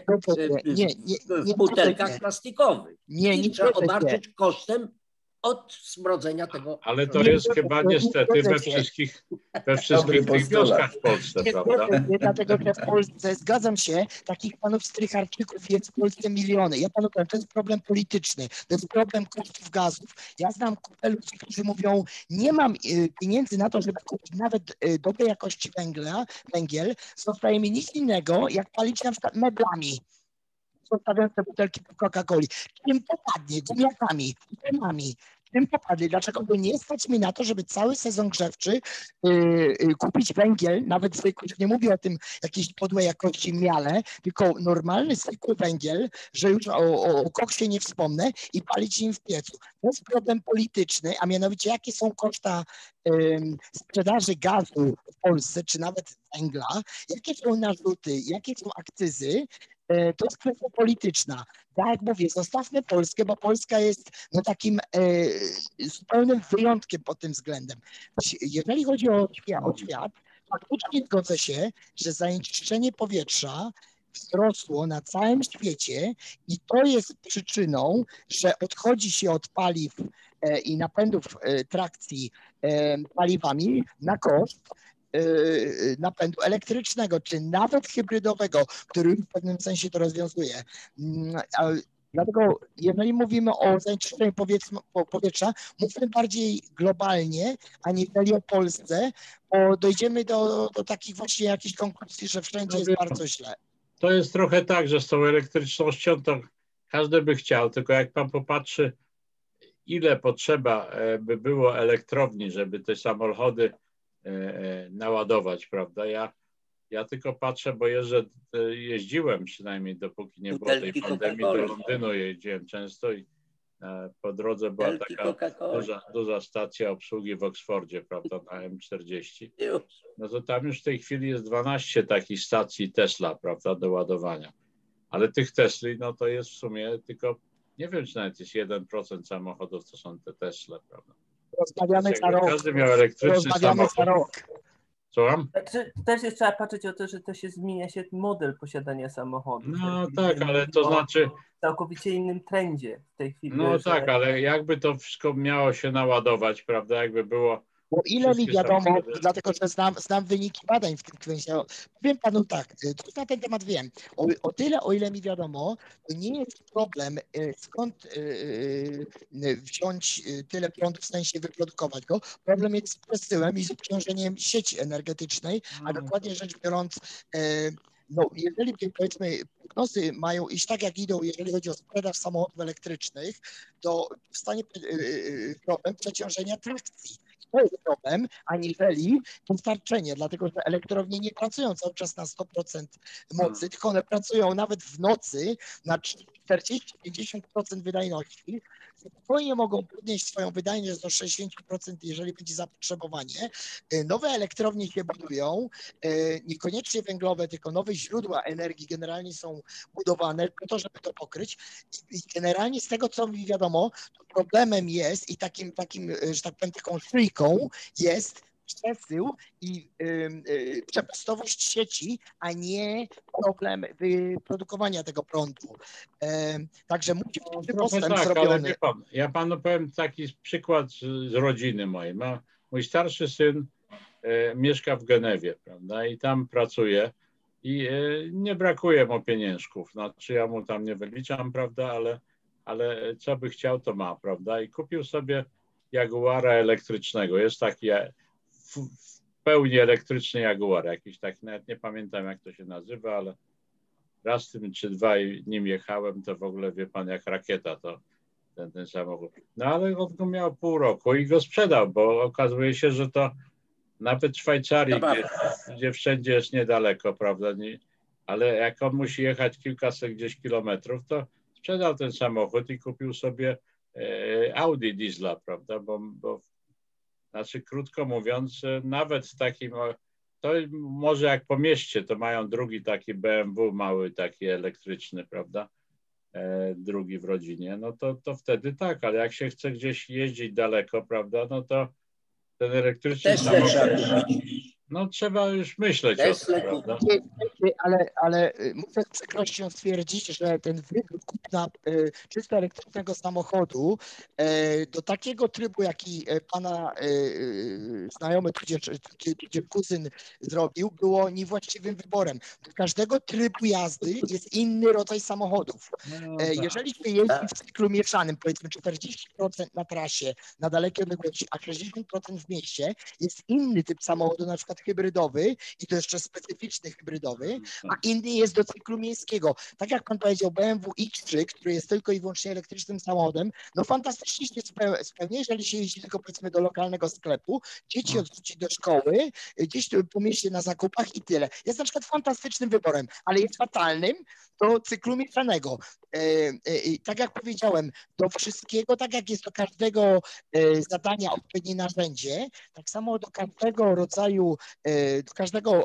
w butelkach plastikowych. I trzeba obarczyć kosztem odsmrodzenia tego. Ale to jest chyba niestety we wszystkich tych wioskach w Polsce, prawda? Dlatego, że w Polsce, zgadzam się, takich panów Strycharczyków jest w Polsce miliony. Ja panu powiem, to jest problem polityczny, to jest problem kosztów gazów. Ja znam kupę ludzi, którzy mówią, nie mam pieniędzy na to, żeby kupić nawet dobrej jakości węgiel, zostaje mi nic innego, jak palić na przykład meblami. Zostawiam te butelki Coca-Coli. Czym popadnie? Gumiakami, gumiami. Czym popadnie? Dlaczego by nie stać mi na to, żeby cały sezon grzewczy kupić węgiel, nawet zwykły, nie mówię o tym jakiejś podłej jakości miale, tylko normalny, zwykły węgiel, że już o koksie nie wspomnę, i palić nim w piecu. To jest problem polityczny, a mianowicie jakie są koszta sprzedaży gazu w Polsce, czy nawet węgla, jakie są narzuty, jakie są akcyzy. To jest kwestia polityczna. Tak jak mówię, zostawmy Polskę, bo Polska jest no, takim zupełnym wyjątkiem pod tym względem. Jeżeli chodzi o świat, faktycznie zgodzę się, że zanieczyszczenie powietrza wzrosło na całym świecie i to jest przyczyną, że odchodzi się od paliw i napędów trakcji paliwami na koszt napędu elektrycznego, czy nawet hybrydowego, który w pewnym sensie to rozwiązuje. Dlatego jeżeli mówimy o zanieczyszczeniu powietrza, mówmy bardziej globalnie, aniżeli o Polsce, bo dojdziemy do takich właśnie jakichś konkluzji, że wszędzie jest bardzo źle. To jest trochę tak, że z tą elektrycznością to każdy by chciał, tylko jak pan popatrzy, ile potrzeba by było elektrowni, żeby te samochody naładować, prawda? Ja Ja tylko patrzę, bo jeździłem przynajmniej, dopóki nie było tej pandemii, do Londynu jeździłem często i po drodze była taka duża stacja obsługi w Oksfordzie, prawda, na M40. No to tam już w tej chwili jest 12 takich stacji Tesla, prawda, do ładowania. Ale tych Tesli, no to jest w sumie tylko, nie wiem, czy nawet jest 1% samochodów, to są te Tesla, prawda. Rozmawiamy za rok. Każdy miał elektryczny samochód. Za rok. Słucham? Też jest, trzeba patrzeć o to, że to się zmienia się model posiadania samochodu. No tak, ale to znaczy... W całkowicie innym trendzie w tej chwili. No tak, ale jakby to wszystko miało się naładować, prawda, jakby było... Bo ile mi wiadomo, dlatego że znam wyniki badań w tym kwestii. Powiem panu tak, coś na ten temat wiem. O tyle, o ile mi wiadomo, to nie jest problem, skąd wziąć tyle prądu, w sensie wyprodukować go. Problem jest z przesyłem i z obciążeniem sieci energetycznej, a dokładnie rzecz biorąc, no, jeżeli powiedzmy prognozy mają iść tak, jak idą, jeżeli chodzi o sprzedaż samochodów elektrycznych, to powstanie problem przeciążenia trakcji. To jest problem, aniżeli dostarczenie, dlatego że elektrownie nie pracują cały czas na 100% mocy, tylko one pracują nawet w nocy na 40-50% wydajności. Spokojnie mogą podnieść swoją wydajność do 60%, jeżeli będzie zapotrzebowanie. Nowe elektrownie się budują, niekoniecznie węglowe, tylko nowe źródła energii generalnie są budowane po to, żeby to pokryć. I generalnie z tego, co mi wiadomo, to problemem jest i takim, że tak powiem, taką szyjką jest przesył i przepustowość sieci, a nie problem wyprodukowania tego prądu. Także musi być postęp zrobiony. Ale wie pan, ja panu powiem taki przykład z rodziny mojej. Mój starszy syn mieszka w Genewie, prawda, i tam pracuje i nie brakuje mu pieniążków. Znaczy ja mu tam nie wyliczam, prawda, ale co by chciał, to ma, prawda, i kupił sobie Jaguara elektrycznego. Jest taki w pełni elektryczny Jaguar, jakiś taki, nawet nie pamiętam, jak to się nazywa, ale raz tym czy dwa nim jechałem, to w ogóle wie pan, jak rakieta to ten samochód. No ale on go miał pół roku i go sprzedał, bo okazuje się, że to nawet w Szwajcarii, gdzie wszędzie jest niedaleko, prawda, ale jak on musi jechać kilkaset gdzieś kilometrów, to sprzedał ten samochód i kupił sobie Audi diesla, prawda, bo znaczy krótko mówiąc, nawet takim, to może jak po mieście, to mają drugi taki BMW mały, taki elektryczny, prawda, drugi w rodzinie, no to wtedy tak, ale jak się chce gdzieś jeździć daleko, prawda, no to ten elektryczny samochód, no trzeba już myśleć o tym, prawda? Ale muszę z przykrością stwierdzić, że ten wybór kupna czysto elektrycznego samochodu do takiego trybu, jaki pana znajomy, tudzież kuzyn zrobił, było niewłaściwym wyborem. Do każdego trybu jazdy jest inny rodzaj samochodów. Jeżeli się jeździ w cyklu mieszanym, powiedzmy 40% na trasie, na dalekie odległości, a 60% w mieście, jest inny typ samochodu, na przykład hybrydowy, i to jeszcze specyficzny hybrydowy, a inny jest do cyklu miejskiego. Tak jak pan powiedział, BMW X3, który jest tylko i wyłącznie elektrycznym samochodem, no fantastycznie się spełnia, jeżeli się jeździ tylko powiedzmy do lokalnego sklepu, dzieci odrzuci do szkoły, gdzieś po mieście na zakupach i tyle. Jest na przykład fantastycznym wyborem, ale jest fatalnym do cyklu mieszanego. Tak jak powiedziałem, do wszystkiego, tak jak jest do każdego zadania odpowiednie narzędzie, tak samo do każdego rodzaju, do każdego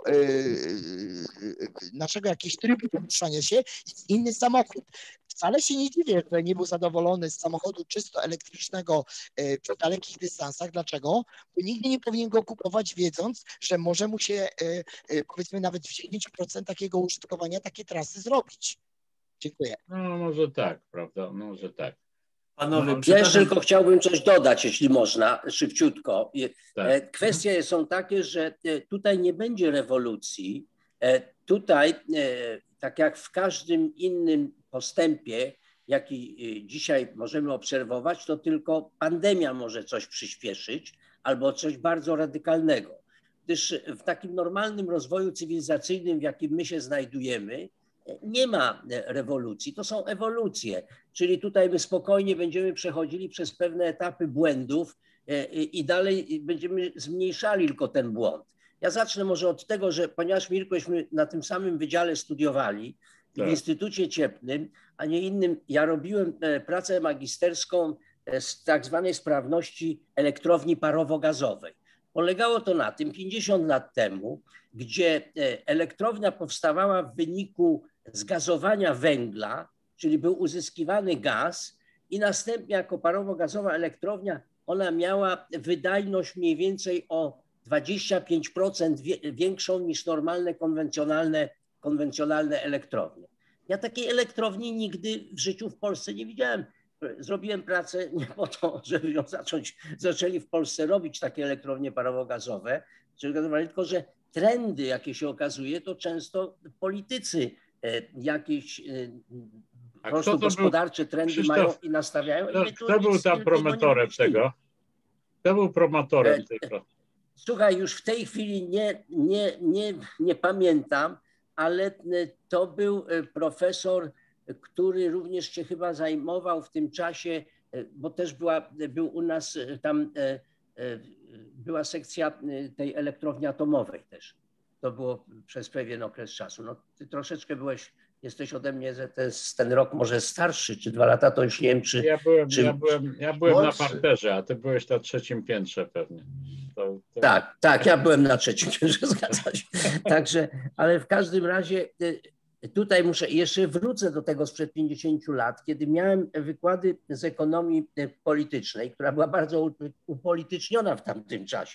naszego jakiegoś trybu poruszania się jest inny samochód. Wcale się nie dziwię, że nie był zadowolony z samochodu czysto elektrycznego przy dalekich dystansach. Dlaczego? Bo nigdy nie powinien go kupować, wiedząc, że może mu się powiedzmy nawet w 10% takiego użytkowania takie trasy zrobić. Dziękuję. No może tak, prawda, może tak. Panowie, ja jeszcze tylko chciałbym coś dodać, jeśli można, szybciutko. Tak. Kwestie są takie, że tutaj nie będzie rewolucji. Tutaj, tak jak w każdym innym postępie, jaki dzisiaj możemy obserwować, to tylko pandemia może coś przyspieszyć albo coś bardzo radykalnego. Gdyż w takim normalnym rozwoju cywilizacyjnym, w jakim my się znajdujemy, nie ma rewolucji, to są ewolucje. Czyli tutaj my spokojnie będziemy przechodzili przez pewne etapy błędów i dalej będziemy zmniejszali tylko ten błąd. Ja zacznę może od tego, że ponieważ Mirkośmy na tym samym wydziale studiowali w Instytucie Cieplnym, a nie innym, ja robiłem pracę magisterską z tak zwanej sprawności elektrowni parowo-gazowej. Polegało to na tym 50 lat temu, gdzie elektrownia powstawała w wyniku zgazowania węgla, czyli był uzyskiwany gaz i następnie jako parowo-gazowa elektrownia ona miała wydajność mniej więcej o 25% większą niż normalne konwencjonalne elektrownie. Ja takiej elektrowni nigdy w życiu w Polsce nie widziałem. Zrobiłem pracę nie po to, żeby ją zaczęli w Polsce robić takie elektrownie parowo-gazowe, tylko że trendy, jakie się okazuje, to często politycy jakieś po prostu gospodarcze trendy Krzysztof, mają i nastawiają. Kto był tam promotorem tego? Kto był promotorem tego? Słuchaj, już w tej chwili nie pamiętam, ale to był profesor, który również się chyba zajmował w tym czasie, bo też był u nas tam, była sekcja tej elektrowni atomowej też. To było przez pewien okres czasu. No, ty troszeczkę jesteś ode mnie, że ten rok może starszy, czy 2 lata, to już nie wiem, czy... Ja byłem na parterze, a ty byłeś na 3. piętrze pewnie. Tak, ja byłem na 3. piętrze, zgadza się. Także, ale w każdym razie tutaj jeszcze wrócę do tego sprzed 50 lat, kiedy miałem wykłady z ekonomii politycznej, która była bardzo upolityczniona w tamtym czasie.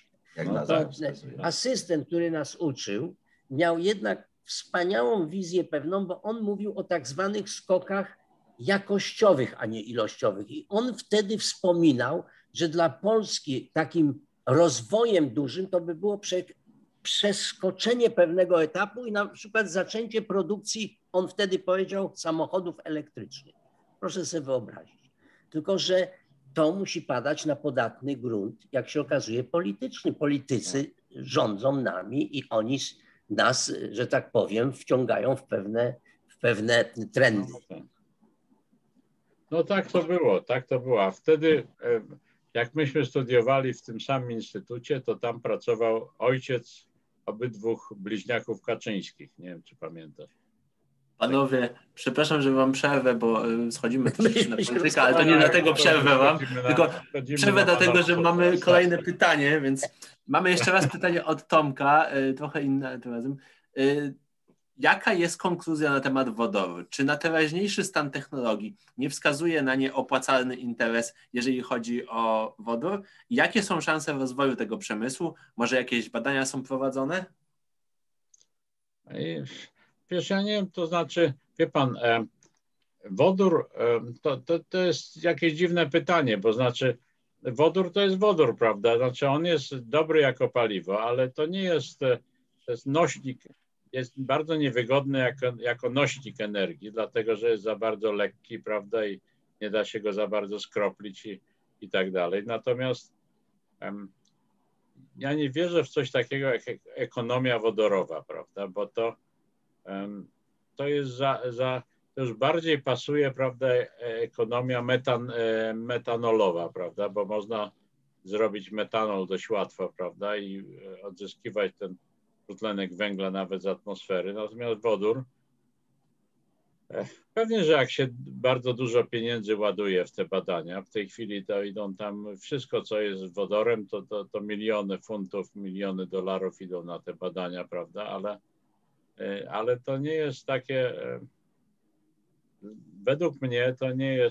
Asystent, który nas uczył, miał jednak wspaniałą wizję pewną, bo on mówił o tak zwanych skokach jakościowych, a nie ilościowych. I on wtedy wspominał, że dla Polski takim rozwojem dużym to by było przeskoczenie pewnego etapu i na przykład zaczęcie produkcji, on wtedy powiedział, samochodów elektrycznych. Proszę sobie wyobrazić. Tylko że to musi padać na podatny grunt, jak się okazuje, polityczny. Politycy rządzą nami i oni nas, że tak powiem, wciągają w pewne trendy. No tak to było. A wtedy, jak myśmy studiowali w tym samym instytucie, to tam pracował ojciec obydwu bliźniaków Kaczyńskich. Nie wiem, czy pamiętasz. Panowie, przepraszam, że wam przerwę, bo schodzimy troszeczkę na politykę, ale to nie dlatego przerwę wam, tylko przerwę dlatego, że mamy kolejne pytanie, więc mamy jeszcze raz pytanie od Tomka, trochę inne tym razem. Jaka jest konkluzja na temat wodoru? Czy na teraźniejszy stan technologii nie wskazuje na nieopłacalny interes, jeżeli chodzi o wodór? Jakie są szanse rozwoju tego przemysłu? Może jakieś badania są prowadzone? Wiesz, ja nie wiem, to znaczy, wie pan, wodór to jest jakieś dziwne pytanie, bo znaczy wodór to jest wodór, prawda? Znaczy on jest dobry jako paliwo, ale to nie jest, to jest nośnik, jest bardzo niewygodny jako nośnik energii, dlatego że jest za bardzo lekki, prawda, i nie da się go za bardzo skroplić i tak dalej. Natomiast ja nie wierzę w coś takiego jak ekonomia wodorowa, prawda, bo to jest to już bardziej pasuje, prawda, ekonomia metanolowa, prawda, bo można zrobić metanol dość łatwo, prawda, i odzyskiwać ten dwutlenek węgla nawet z atmosfery. Natomiast wodór, pewnie, że jak się bardzo dużo pieniędzy ładuje w te badania, w tej chwili to idą tam, wszystko co jest wodorem, to miliony funtów, miliony dolarów idą na te badania, prawda, ale to nie jest takie, według mnie to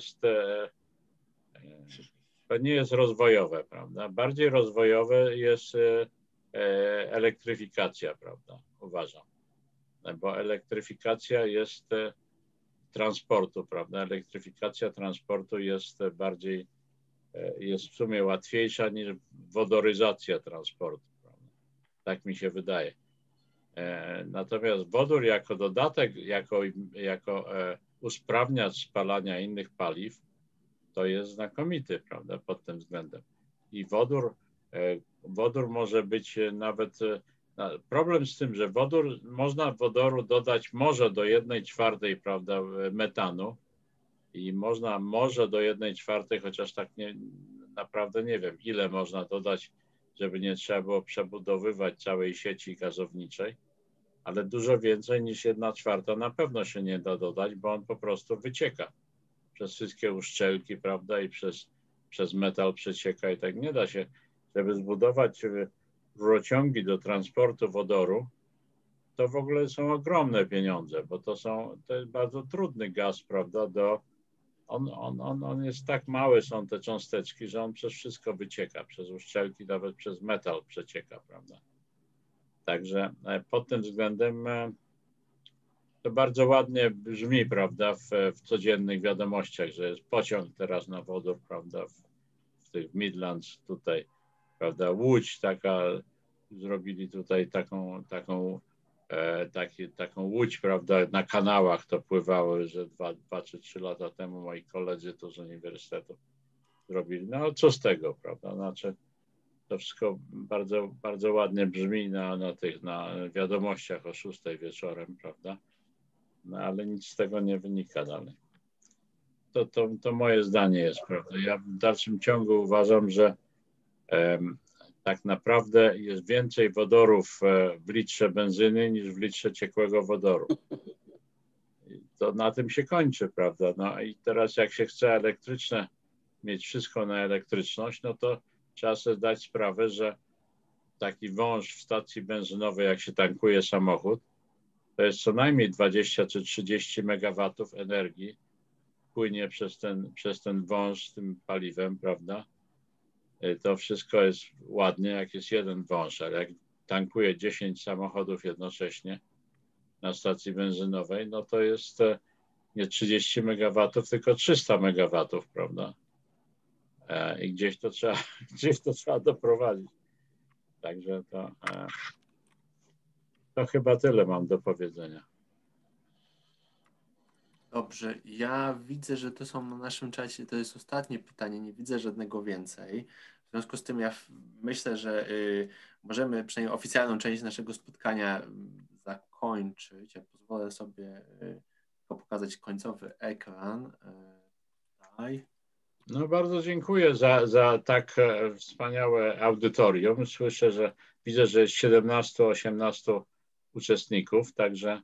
nie jest rozwojowe, prawda. Bardziej rozwojowe jest elektryfikacja, prawda, uważam, bo elektryfikacja jest transportu, prawda, elektryfikacja transportu jest jest w sumie łatwiejsza niż wodoryzacja transportu, prawda? Tak mi się wydaje. Natomiast wodór jako dodatek, jako usprawniacz spalania innych paliw, to jest znakomity, prawda, pod tym względem. I wodór może być nawet, problem z tym, że można wodoru dodać może do 1/4, prawda, metanu i może do 1/4, chociaż tak naprawdę nie wiem, ile można dodać żeby nie trzeba było przebudowywać całej sieci gazowniczej, ale dużo więcej niż 1/4 na pewno się nie da dodać, bo on po prostu wycieka przez wszystkie uszczelki, prawda, i przez metal przecieka i tak nie da się. Żeby zbudować rurociągi do transportu wodoru, to w ogóle są ogromne pieniądze, bo to jest bardzo trudny gaz, prawda, on jest tak mały, są te cząsteczki, że on przez wszystko wycieka, przez uszczelki, nawet przez metal przecieka, prawda. Także pod tym względem to bardzo ładnie brzmi, prawda, w codziennych wiadomościach, że jest pociąg teraz na wodór, prawda, w tych Midlands tutaj, prawda, Łódź taka, zrobili tutaj taką łódź, prawda, na kanałach to pływały, że 2 czy 3 lata temu moi koledzy tu z uniwersytetu zrobili. No ale co z tego, prawda, znaczy to wszystko bardzo, bardzo ładnie brzmi na wiadomościach o 6 wieczorem, prawda, no ale nic z tego nie wynika dalej. To moje zdanie jest, prawda. Ja w dalszym ciągu uważam, że tak naprawdę jest więcej wodorów w litrze benzyny niż w litrze ciekłego wodoru. To na tym się kończy, prawda. No i teraz jak się chce mieć wszystko na elektryczność, no to trzeba sobie zdać sprawę, że taki wąż w stacji benzynowej, jak się tankuje samochód, to jest co najmniej 20 czy 30 megawatów energii płynie przez ten wąż z tym paliwem, prawda. To wszystko jest ładnie, jak jest jeden wąż, ale jak tankuje 10 samochodów jednocześnie na stacji benzynowej, no to jest nie 30 megawatów, tylko 300 megawatów, prawda? I gdzieś to trzeba doprowadzić. Także to chyba tyle mam do powiedzenia. Dobrze, ja widzę, że to są na naszym czacie, to jest ostatnie pytanie, nie widzę żadnego więcej. W związku z tym ja myślę, że możemy przynajmniej oficjalną część naszego spotkania zakończyć. Ja pozwolę sobie pokazać końcowy ekran. Tutaj. No bardzo dziękuję za tak wspaniałe audytorium. Widzę, że jest 17-18 uczestników, także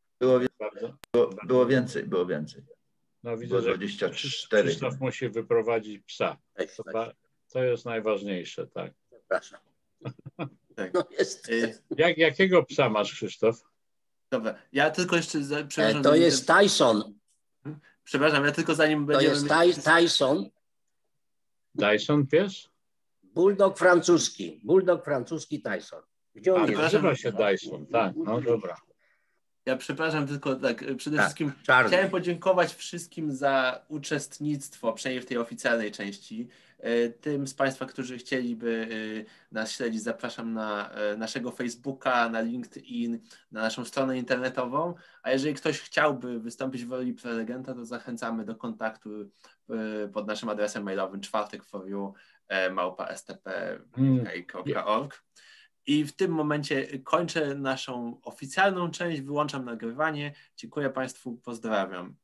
Było więcej. No widzę, było że 24. Krzysztof musi wyprowadzić psa. To jest najważniejsze, tak. Przepraszam. Tak. No jest. Jakiego psa masz, Krzysztof? Dobra, ja tylko jeszcze... To jest Tyson. Przepraszam, ja tylko zanim To będziemy... jest Tyson. Dyson pies? Bulldog francuski Tyson. Gdzie on jest? Nazywa się Dyson, tak, no dobra. Ja przepraszam, tylko tak, przede wszystkim Charlie. chciałem podziękować wszystkim za uczestnictwo, przynajmniej w tej oficjalnej części. Tym z Państwa, którzy chcieliby nas śledzić, zapraszam na naszego Facebooka, na LinkedIn, na naszą stronę internetową, a jeżeli ktoś chciałby wystąpić w roli prelegenta, to zachęcamy do kontaktu pod naszym adresem mailowym czwartekforyu@stp.org. I w tym momencie kończę naszą oficjalną część, wyłączam nagrywanie. Dziękuję Państwu, pozdrawiam.